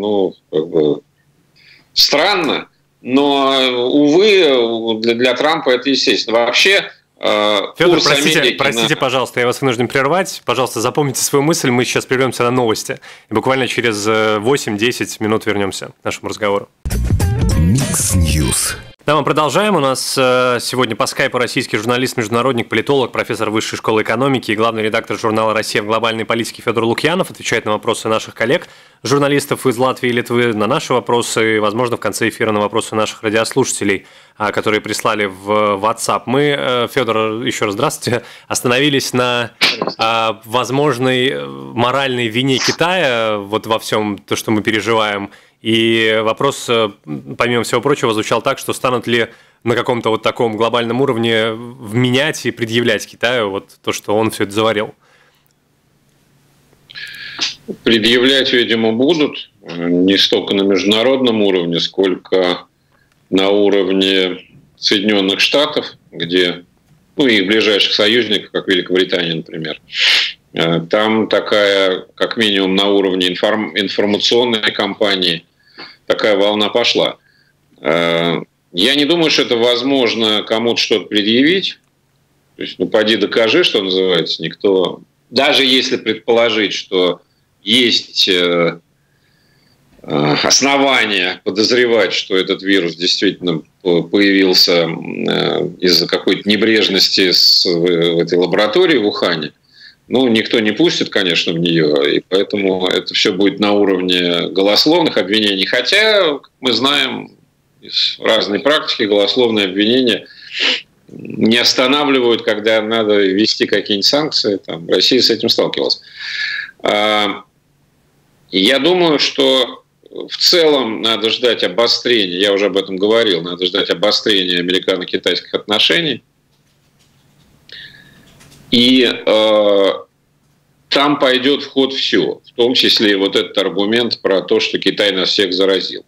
странно. Но, увы, для Трампа это естественно. Вообще, Федор, простите, пожалуйста, я вас вынужден прервать. Пожалуйста, запомните свою мысль, мы сейчас прервемся на новости. И буквально через 8-10 минут вернемся к нашему разговору. Микс Ньюс. Да, мы продолжаем. У нас сегодня по скайпу российский журналист, международник, политолог, профессор Высшей школы экономики и главный редактор журнала «Россия в глобальной политике» Федор Лукьянов отвечает на вопросы наших коллег, журналистов из Латвии и Литвы, на наши вопросы и, возможно, в конце эфира на вопросы наших радиослушателей, которые прислали в WhatsApp. Мы, Федор, еще раз здравствуйте, остановились на возможной моральной вине Китая вот во всем то, что мы переживаем. И вопрос, помимо всего прочего, звучал так, что станут ли на каком-то вот таком глобальном уровне вменять и предъявлять Китаю вот то, что он все это заварил? Предъявлять, видимо, будут не столько на международном уровне, сколько на уровне Соединенных Штатов, где, их ближайших союзников, как Великобритания, например. Там такая, как минимум на уровне информационной кампании, такая волна пошла. Я не думаю, что это возможно кому-то что-то предъявить. То есть, поди докажи, что называется, никто... Даже если предположить, что есть основания подозревать, что этот вирус действительно появился из-за какой-то небрежности в этой лаборатории в Ухане, никто не пустит, конечно, в нее, и поэтому это все будет на уровне голословных обвинений. Хотя, мы знаем из разной практики, голословные обвинения не останавливают, когда надо ввести какие-нибудь санкции. Россия с этим сталкивалась. Я думаю, что в целом надо ждать обострения, я уже об этом говорил, надо ждать обострения американо-китайских отношений. И там пойдет в ход все, в том числе и вот этот аргумент про то, что Китай нас всех заразил.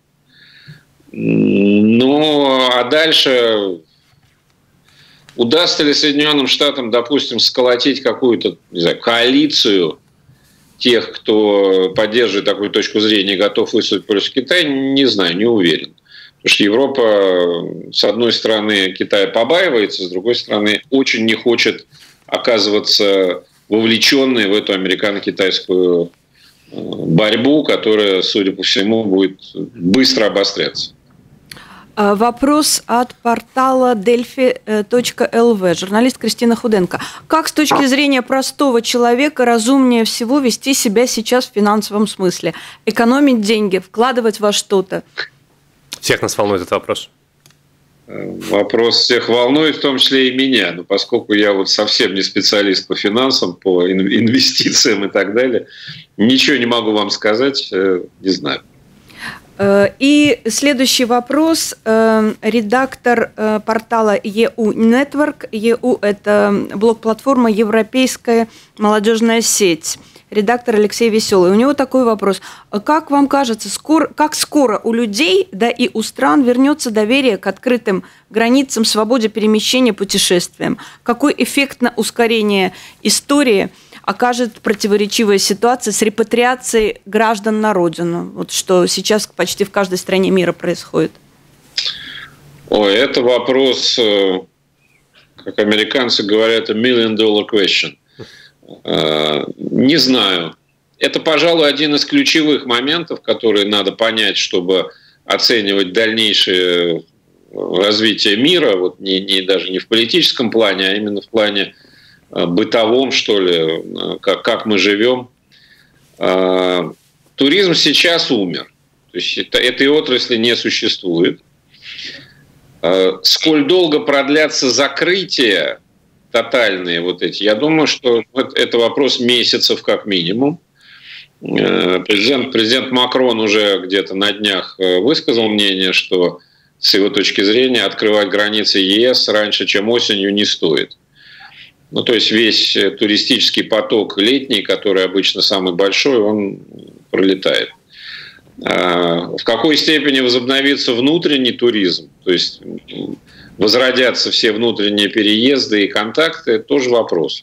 А дальше удастся ли Соединенным Штатам, допустим, сколотить какую-то, коалицию тех, кто поддерживает такую точку зрения и готов выступить против Китая, не знаю, не уверен. Потому что Европа, с одной стороны, Китая побаивается, с другой стороны, очень не хочет оказываться вовлеченной в эту американо-китайскую борьбу, которая, судя по всему, будет быстро обостряться. Вопрос от портала delphi.lv. Журналист Кристина Худенко. Как с точки зрения простого человека разумнее всего вести себя сейчас в финансовом смысле? Экономить деньги, вкладывать во что-то? Всех нас волнует этот вопрос. Вопрос всех волнует, в том числе и меня. Но поскольку я совсем не специалист по финансам, по инвестициям и так далее, ничего не могу вам сказать, не знаю. И следующий вопрос. Редактор портала EU Network. EU – это блог-платформа «Европейская молодежная сеть». Редактор Алексей Веселый. У него такой вопрос. Как вам кажется, как скоро у людей, да и у стран вернется доверие к открытым границам, свободе перемещения, путешествиям? Какой эффект на ускорение истории окажет противоречивая ситуация с репатриацией граждан на родину? Вот что сейчас почти в каждой стране мира происходит. Это вопрос, как американцы говорят, $1 million question. Не знаю. это, пожалуй, один из ключевых моментов, которые надо понять, чтобы оценивать дальнейшее развитие мира, вот даже не в политическом плане, а именно в плане бытовом, что ли, как мы живем. Туризм сейчас умер. То есть этой отрасли не существует. Сколь долго продлятся закрытия тотальные вот эти, я думаю, что это вопрос месяцев как минимум. Президент Макрон уже где-то на днях высказал мнение, что с его точки зрения открывать границы ЕС раньше, чем осенью, не стоит. Ну, то есть весь туристический поток летний, который обычно самый большой, он пролетает. В какой степени возобновится внутренний туризм, то есть возродятся все внутренние переезды и контакты, это тоже вопрос.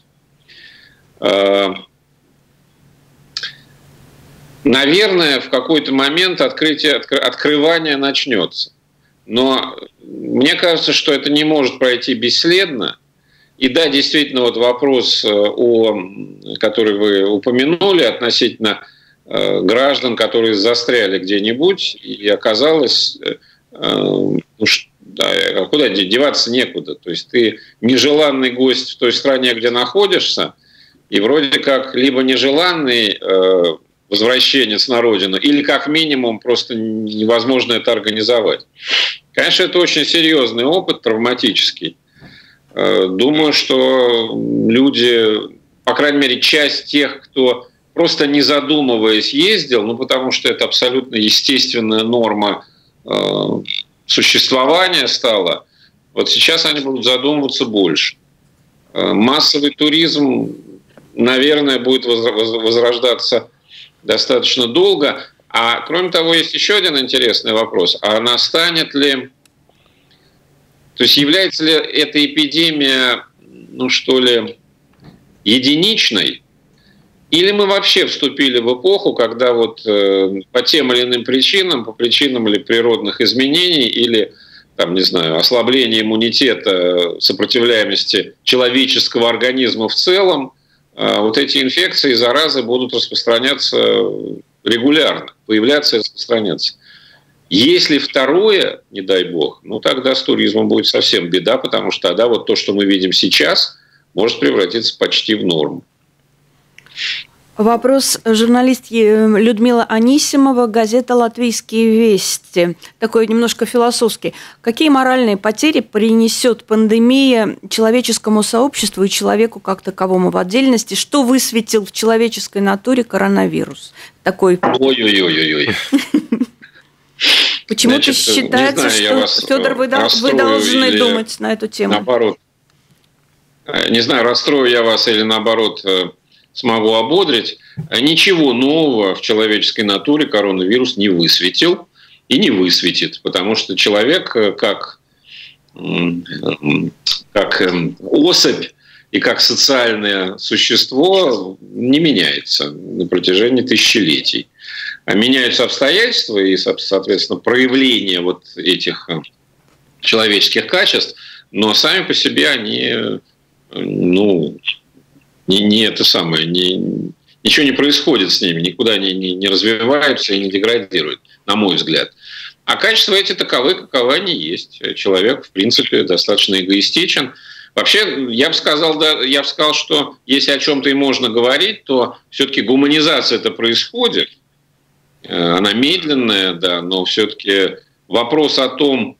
Наверное, в какой-то момент открывание начнется. Но мне кажется, что это не может пройти бесследно. И да, действительно, вот вопрос, который вы упомянули, относительно граждан, которые застряли где-нибудь, и оказалось, куда деваться некуда. То есть ты нежеланный гость в той стране, где находишься, и вроде как либо нежеланный возвращенец на родину, или как минимум просто невозможно это организовать. Конечно, это очень серьезный опыт, травматический. Думаю, что люди, по крайней мере, часть тех, кто просто не задумываясь ездил, потому что это абсолютно естественная норма существования стала, вот сейчас они будут задумываться больше. Массовый туризм, наверное, будет возрождаться достаточно долго. А кроме того, есть еще один интересный вопрос. А настанет ли... То есть является ли эта эпидемия, единичной? Или мы вообще вступили в эпоху, когда вот по тем или иным причинам, по причинам или природных изменений, или, ослабления иммунитета, сопротивляемости человеческого организма в целом, вот эти инфекции и заразы будут распространяться регулярно, появляться и распространяться. Если второе, не дай бог, тогда с туризмом будет совсем беда, потому что тогда вот то, что мы видим сейчас, может превратиться почти в норму. Вопрос журналистки Людмила Анисимова, газета «Латвийские вести». Такой немножко философский. Какие моральные потери принесет пандемия человеческому сообществу и человеку как таковому в отдельности? Что высветил в человеческой натуре коронавирус? Такой... Ой-ой-ой-ой. Почему-то считается, что, Федор, вы должны думать на эту тему. Наоборот. Не знаю, расстрою я вас или наоборот... смогу ободрить. Ничего нового в человеческой натуре коронавирус не высветил и не высветит, потому что человек как особь и как социальное существо не меняется на протяжении тысячелетий. А меняются обстоятельства и, соответственно, проявление вот этих человеческих качеств, но сами по себе они, ничего не происходит с ними, никуда не развиваются и не деградируют, на мой взгляд. А качества эти таковы, каковы они есть. Человек, в принципе, достаточно эгоистичен. Вообще, я бы сказал, что если о чем-то и можно говорить, то все-таки гуманизация это происходит. Она медленная, да, но все-таки вопрос о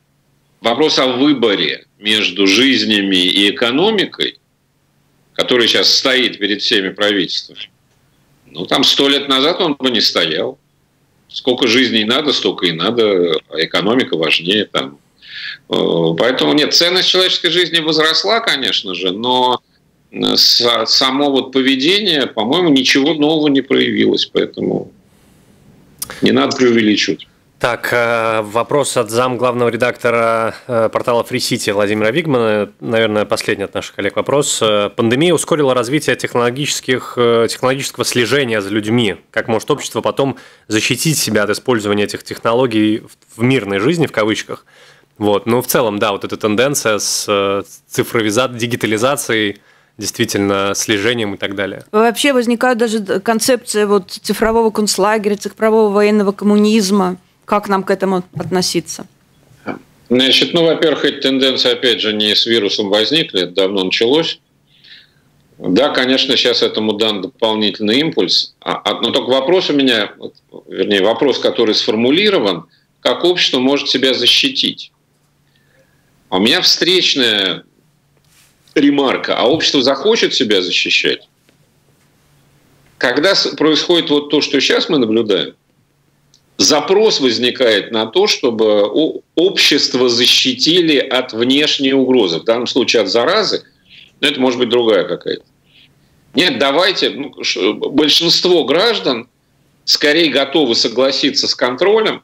выборе между жизнями и экономикой, который сейчас стоит перед всеми правительствами, 100 лет назад он бы не стоял. Сколько жизней надо, столько и надо, а экономика важнее. Поэтому нет, ценность человеческой жизни возросла, конечно же, но само поведение, по-моему, ничего нового не проявилось, поэтому не надо преувеличивать. Так, вопрос от замглавного редактора портала Free City Владимира Вигмана. Наверное, последний от наших коллег вопрос. Пандемия ускорила развитие технологического слежения за людьми. Как может общество потом защитить себя от использования этих технологий в мирной жизни, в кавычках? В целом, да, вот эта тенденция с цифровизацией, дигитализацией действительно слежением и так далее. Вообще возникает даже концепция вот цифрового концлагеря, цифрового военного коммунизма. Как нам к этому относиться? Значит, во-первых, эти тенденции, опять же, не с вирусом возникли, это давно началось. Да, конечно, сейчас этому дан дополнительный импульс. Но только вопрос у меня, вернее, вопрос, который сформулирован, как общество может себя защитить. А у меня встречная ремарка. А общество захочет себя защищать? Когда происходит вот то, что сейчас мы наблюдаем, запрос возникает на то, чтобы общество защитили от внешней угрозы. В данном случае от заразы, но это может быть другая какая-то. Нет, давайте, большинство граждан скорее готовы согласиться с контролем,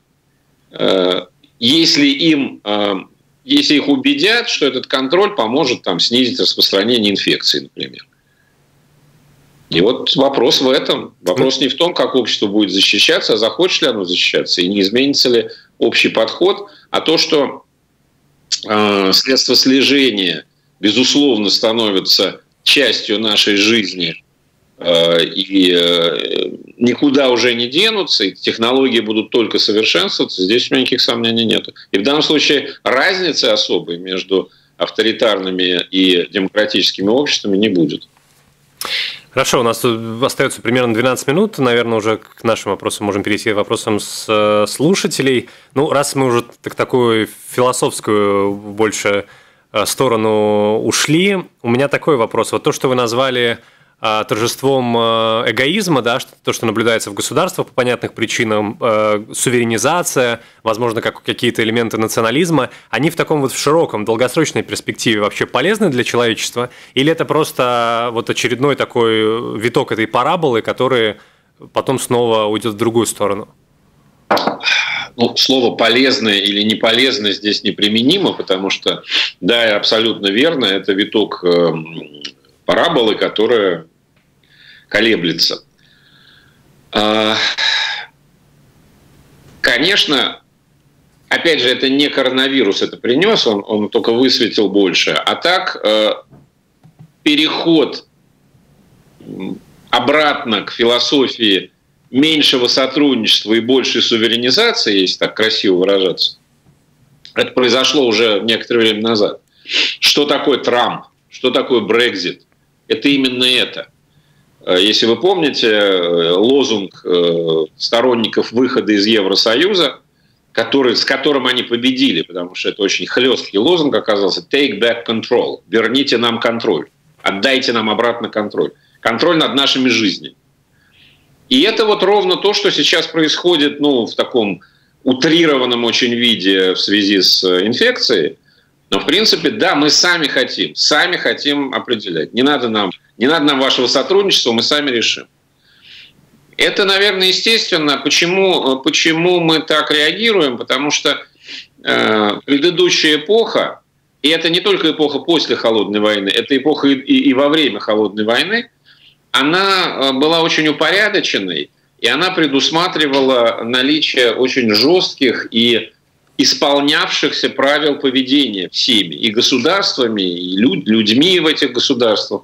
если их убедят, что этот контроль поможет снизить распространение инфекции, например. И вот вопрос в этом. Вопрос не в том, как общество будет защищаться, а захочет ли оно защищаться, и не изменится ли общий подход, а то, что средства слежения, безусловно, становятся частью нашей жизни и никуда уже не денутся, и технологии будут только совершенствоваться, здесь у меня никаких сомнений нет. И в данном случае разницы особой между авторитарными и демократическими обществами не будет. Хорошо, у нас остается примерно 12 минут. Наверное, уже к нашим вопросам можем перейти к вопросам с слушателей. Раз мы уже к такую философскую больше сторону ушли, у меня такой вопрос. Вот то, что вы назвали торжеством эгоизма, да, то, что наблюдается в государствах по понятным причинам, суверенизация, возможно, какие-то элементы национализма, они в таком в широком, долгосрочной перспективе вообще полезны для человечества? Или это просто очередной такой виток этой параболы, который потом снова уйдет в другую сторону? Слово «полезное» или «неполезное» здесь неприменимо, потому что, да, абсолютно верно, это виток параболы, которая колеблется. Конечно, опять же, это не коронавирус это принес, он только высветил больше. А так, переход обратно к философии меньшего сотрудничества и большей суверенизации, если так красиво выражаться, это произошло уже некоторое время назад. Что такое Трамп? Что такое Брексит? Это именно это. Если вы помните лозунг сторонников выхода из Евросоюза, с которым они победили, потому что это очень хлесткий лозунг оказался, «Take back control», «Верните нам контроль», «Отдайте нам обратно контроль». Контроль над нашими жизнями. И это ровно то, что сейчас происходит в таком утрированном очень виде в связи с инфекцией. Но, в принципе, да, мы сами хотим определять. Не надо нам вашего сотрудничества, мы сами решим. Это, наверное, естественно. Почему мы так реагируем? Потому что предыдущая эпоха, и это не только эпоха после Холодной войны, это эпоха и во время Холодной войны, она была очень упорядоченной, и она предусматривала наличие очень жестких и исполнявшихся правил поведения всеми, и государствами, и людьми в этих государствах.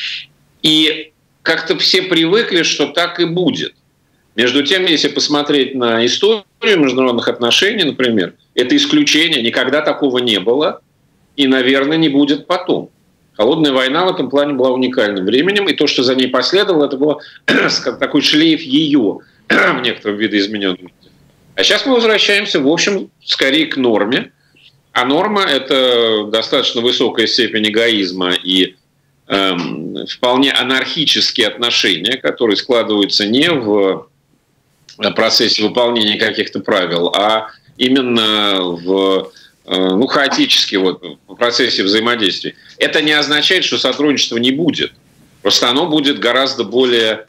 И как-то все привыкли, что так и будет. Между тем, если посмотреть на историю международных отношений, например, это исключение, никогда такого не было, и, наверное, не будет потом. Холодная война в этом плане была уникальным временем, и то, что за ней последовало, это был такой шлейф ее в некотором видоизмененном. А сейчас мы возвращаемся, в общем, скорее к норме. А норма – это достаточно высокая степень эгоизма и вполне анархические отношения, которые складываются не в процессе выполнения каких-то правил, а именно в хаотически в процессе взаимодействия. Это не означает, что сотрудничества не будет. Просто оно будет гораздо более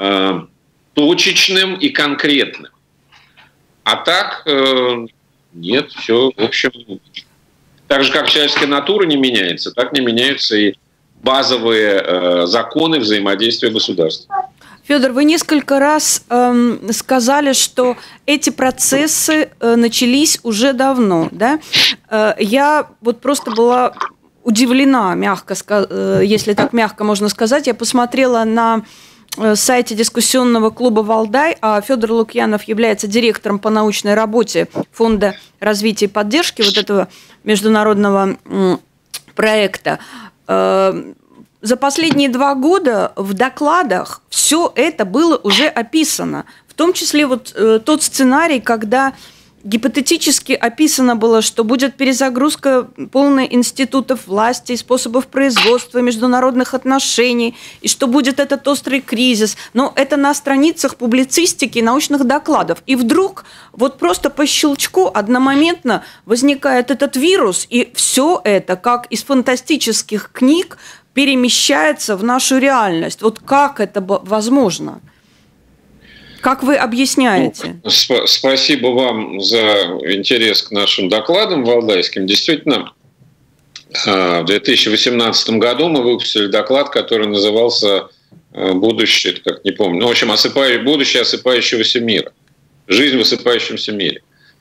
точечным и конкретным. А так нет, все, в общем, так же, как человеческая натура не меняется, так не меняются и базовые законы взаимодействия государств. Федор, вы несколько раз сказали, что эти процессы начались уже давно, да? Я просто была удивлена, если так мягко можно сказать. Я посмотрела на сайте дискуссионного клуба «Валдай», а Федор Лукьянов является директором по научной работе Фонда развития и поддержки вот этого международного проекта. За последние 2 года в докладах все это было уже описано. В том числе вот тот сценарий, когда гипотетически описано было, что будет перезагрузка полная институтов власти, способов производства, международных отношений, и что будет этот острый кризис. Но это на страницах публицистики и научных докладов. И вдруг вот просто по щелчку одномоментно возникает этот вирус, и все это, как из фантастических книг, перемещается в нашу реальность. Вот как это возможно? Как вы объясняете? Спасибо вам за интерес к нашим докладам валдайским. Действительно, в 2018 году мы выпустили доклад, который назывался «Будущее», как не помню, ну, в общем, «Будущее осыпающегося мира», «Жизнь в осыпающемся мире»,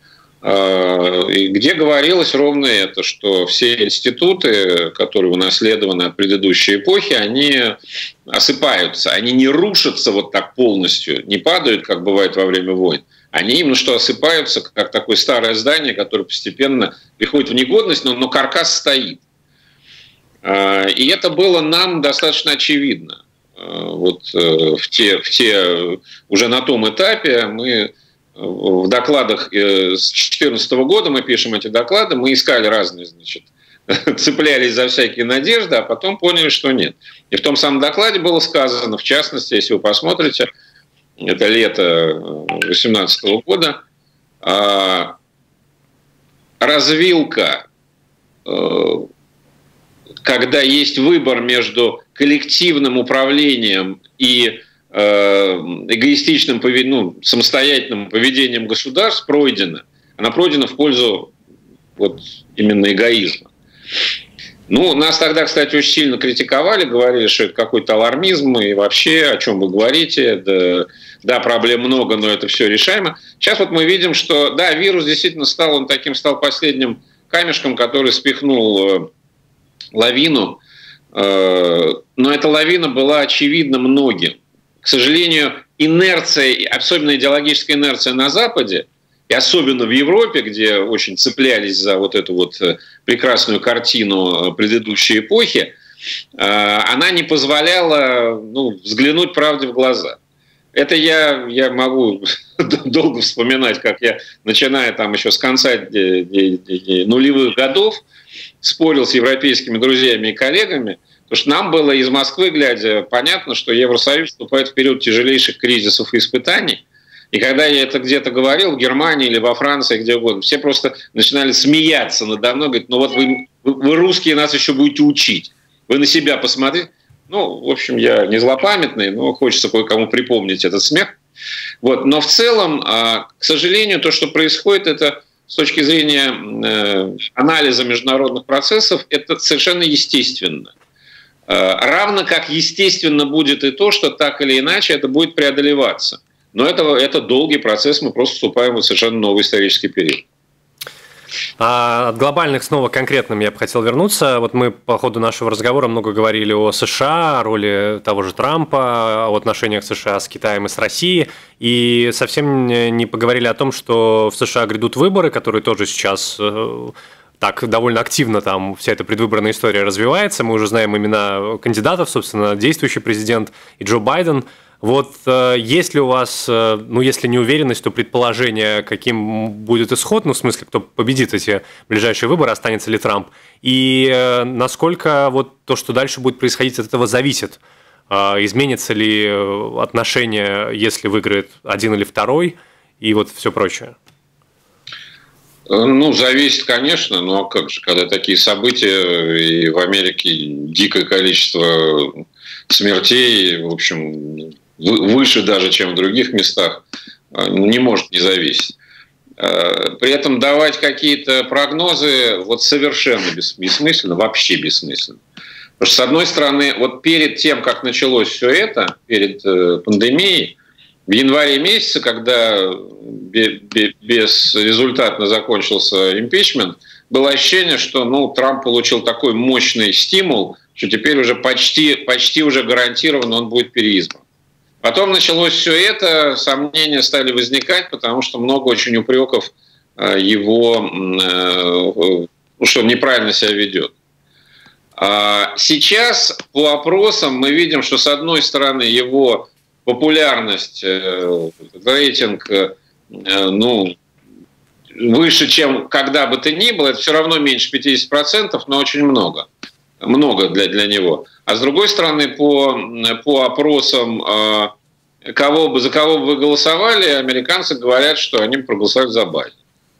где говорилось ровно это, что все институты, которые унаследованы от предыдущей эпохи, они осыпаются, они не рушатся вот так полностью, не падают, как бывает во время войн, они именно что осыпаются, как такое старое здание, которое постепенно приходит в негодность, но каркас стоит. И это было нам достаточно очевидно. Вот в те уже на том этапе мы в докладах с 2014 года, мы пишем эти доклады, мы искали разные, значит, цеплялись за всякие надежды, а потом поняли, что нет. И в том самом докладе было сказано, в частности, если вы посмотрите, это лето 2018 года, развилка, когда есть выбор между коллективным управлением и эгоистичным, самостоятельным поведением государств пройдена. Она пройдена в пользу вот именно эгоизма. Ну, нас тогда, кстати, очень сильно критиковали, говорили, что это какой-то алармизм, и вообще, о чем вы говорите, да, проблем много, но это все решаемо. Сейчас вот мы видим, что, да, вирус действительно стал последним камешком, который спихнул лавину, но эта лавина была очевидна многим. К сожалению, инерция, особенно идеологическая инерция на Западе, и особенно в Европе, где очень цеплялись за вот эту вот прекрасную картину предыдущей эпохи, она не позволяла взглянуть правде в глаза. Это я могу долго вспоминать, как я, начиная там еще с конца нулевых годов, спорил с европейскими друзьями и коллегами, потому что нам было из Москвы, глядя, понятно, что Евросоюз вступает в период тяжелейших кризисов и испытаний. И когда я это где-то говорил, в Германии или во Франции, где угодно, все просто начинали смеяться надо мной, говорят, ну вот вы русские нас еще будете учить. Вы на себя посмотрите. Ну, в общем, я не злопамятный, но хочется кое-кому припомнить этот смех. Вот. Но в целом, к сожалению, то, что происходит, это с точки зрения анализа международных процессов, это совершенно естественно. Равно как естественно будет и то, что так или иначе это будет преодолеваться. Но это долгий процесс, мы просто вступаем в совершенно новый исторический период. От глобальных снова конкретным я бы хотел вернуться. Вот мы по ходу нашего разговора много говорили о США, о роли того же Трампа, о отношениях США с Китаем и с Россией. И совсем не поговорили о том, что в США грядут выборы, которые тоже сейчас так довольно активно там вся эта предвыборная история развивается. Мы уже знаем имена кандидатов, собственно, действующий президент и Джо Байден. Вот есть ли у вас, если не уверенность, то предположение, каким будет исход, в смысле, кто победит эти ближайшие выборы, останется ли Трамп, и насколько вот то, что дальше будет происходить, от этого зависит? Изменится ли отношение, если выиграет один или второй, и вот все прочее? Зависит, конечно, но как же, когда такие события, и в Америке дикое количество смертей, в общем, выше даже, чем в других местах, не может не зависеть. При этом давать какие-то прогнозы совершенно бессмысленно, вообще бессмысленно. Потому что, с одной стороны, вот перед тем, как началось все это, перед пандемией, в январе месяце, когда безрезультатно закончился импичмент, было ощущение, что Трамп получил такой мощный стимул, что теперь уже почти уже гарантированно он будет переизбран. Потом началось все это, сомнения стали возникать, потому что много очень упреков его, что он неправильно себя ведет. Сейчас по опросам мы видим, что с одной стороны его популярность, рейтинг, выше, чем когда бы то ни было, это все равно меньше 50%, но очень много. Много для него. А с другой стороны, по опросам, за кого бы вы голосовали, американцы говорят, что они проголосовали за Байдена.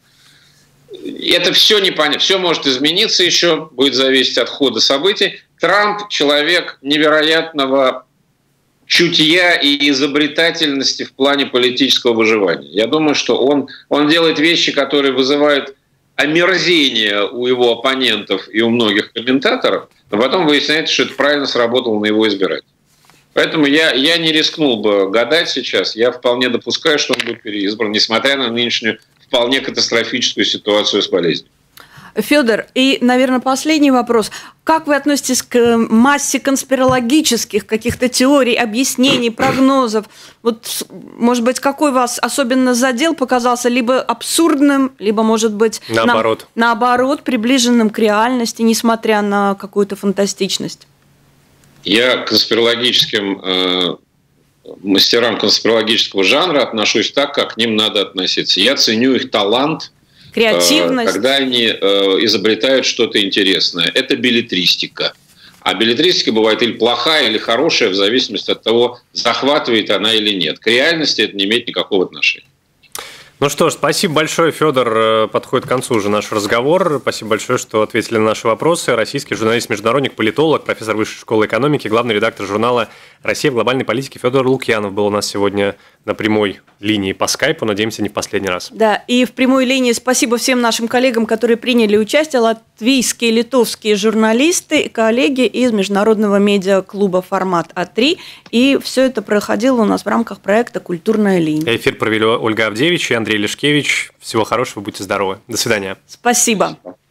Это все непонятно. Все может измениться еще, будет зависеть от хода событий. Трамп – человек невероятного чутья и изобретательности в плане политического выживания. Я думаю, что он делает вещи, которые вызывают омерзение у его оппонентов и у многих комментаторов, но потом выясняется, что это правильно сработало на его избирателей. Поэтому я не рискнул бы гадать сейчас. Я вполне допускаю, что он будет переизбран, несмотря на нынешнюю вполне катастрофическую ситуацию с болезнью. Федор, и, наверное, последний вопрос. Как вы относитесь к массе конспирологических каких-то теорий, объяснений, прогнозов? Вот, может быть, какой вас особенно задел показался либо абсурдным, либо, может быть, наоборот, приближенным к реальности, несмотря на какую-то фантастичность? Я к конспирологическим мастерам конспирологического жанра отношусь так, как к ним надо относиться. Я ценю их талант, креативность, когда они изобретают что-то интересное. Это беллетристика. А беллетристика бывает или плохая, или хорошая, в зависимости от того, захватывает она или нет. К реальности это не имеет никакого отношения. Ну что ж, спасибо большое, Федор. Подходит к концу уже наш разговор. Спасибо большое, что ответили на наши вопросы. Российский журналист-международник, политолог, профессор Высшей школы экономики, главный редактор журнала «Россия в глобальной политике» Федор Лукьянов был у нас сегодня на прямой линии по скайпу. Надеемся, не в последний раз. Да, и в прямой линии спасибо всем нашим коллегам, которые приняли участие, латвийские, литовские журналисты, коллеги из международного медиаклуба «Формат А3». И все это проходило у нас в рамках проекта «Культурная линия». Эфир провели Ольга Авдевич и Андрей Лешкевич. Всего хорошего, будьте здоровы. До свидания. Спасибо.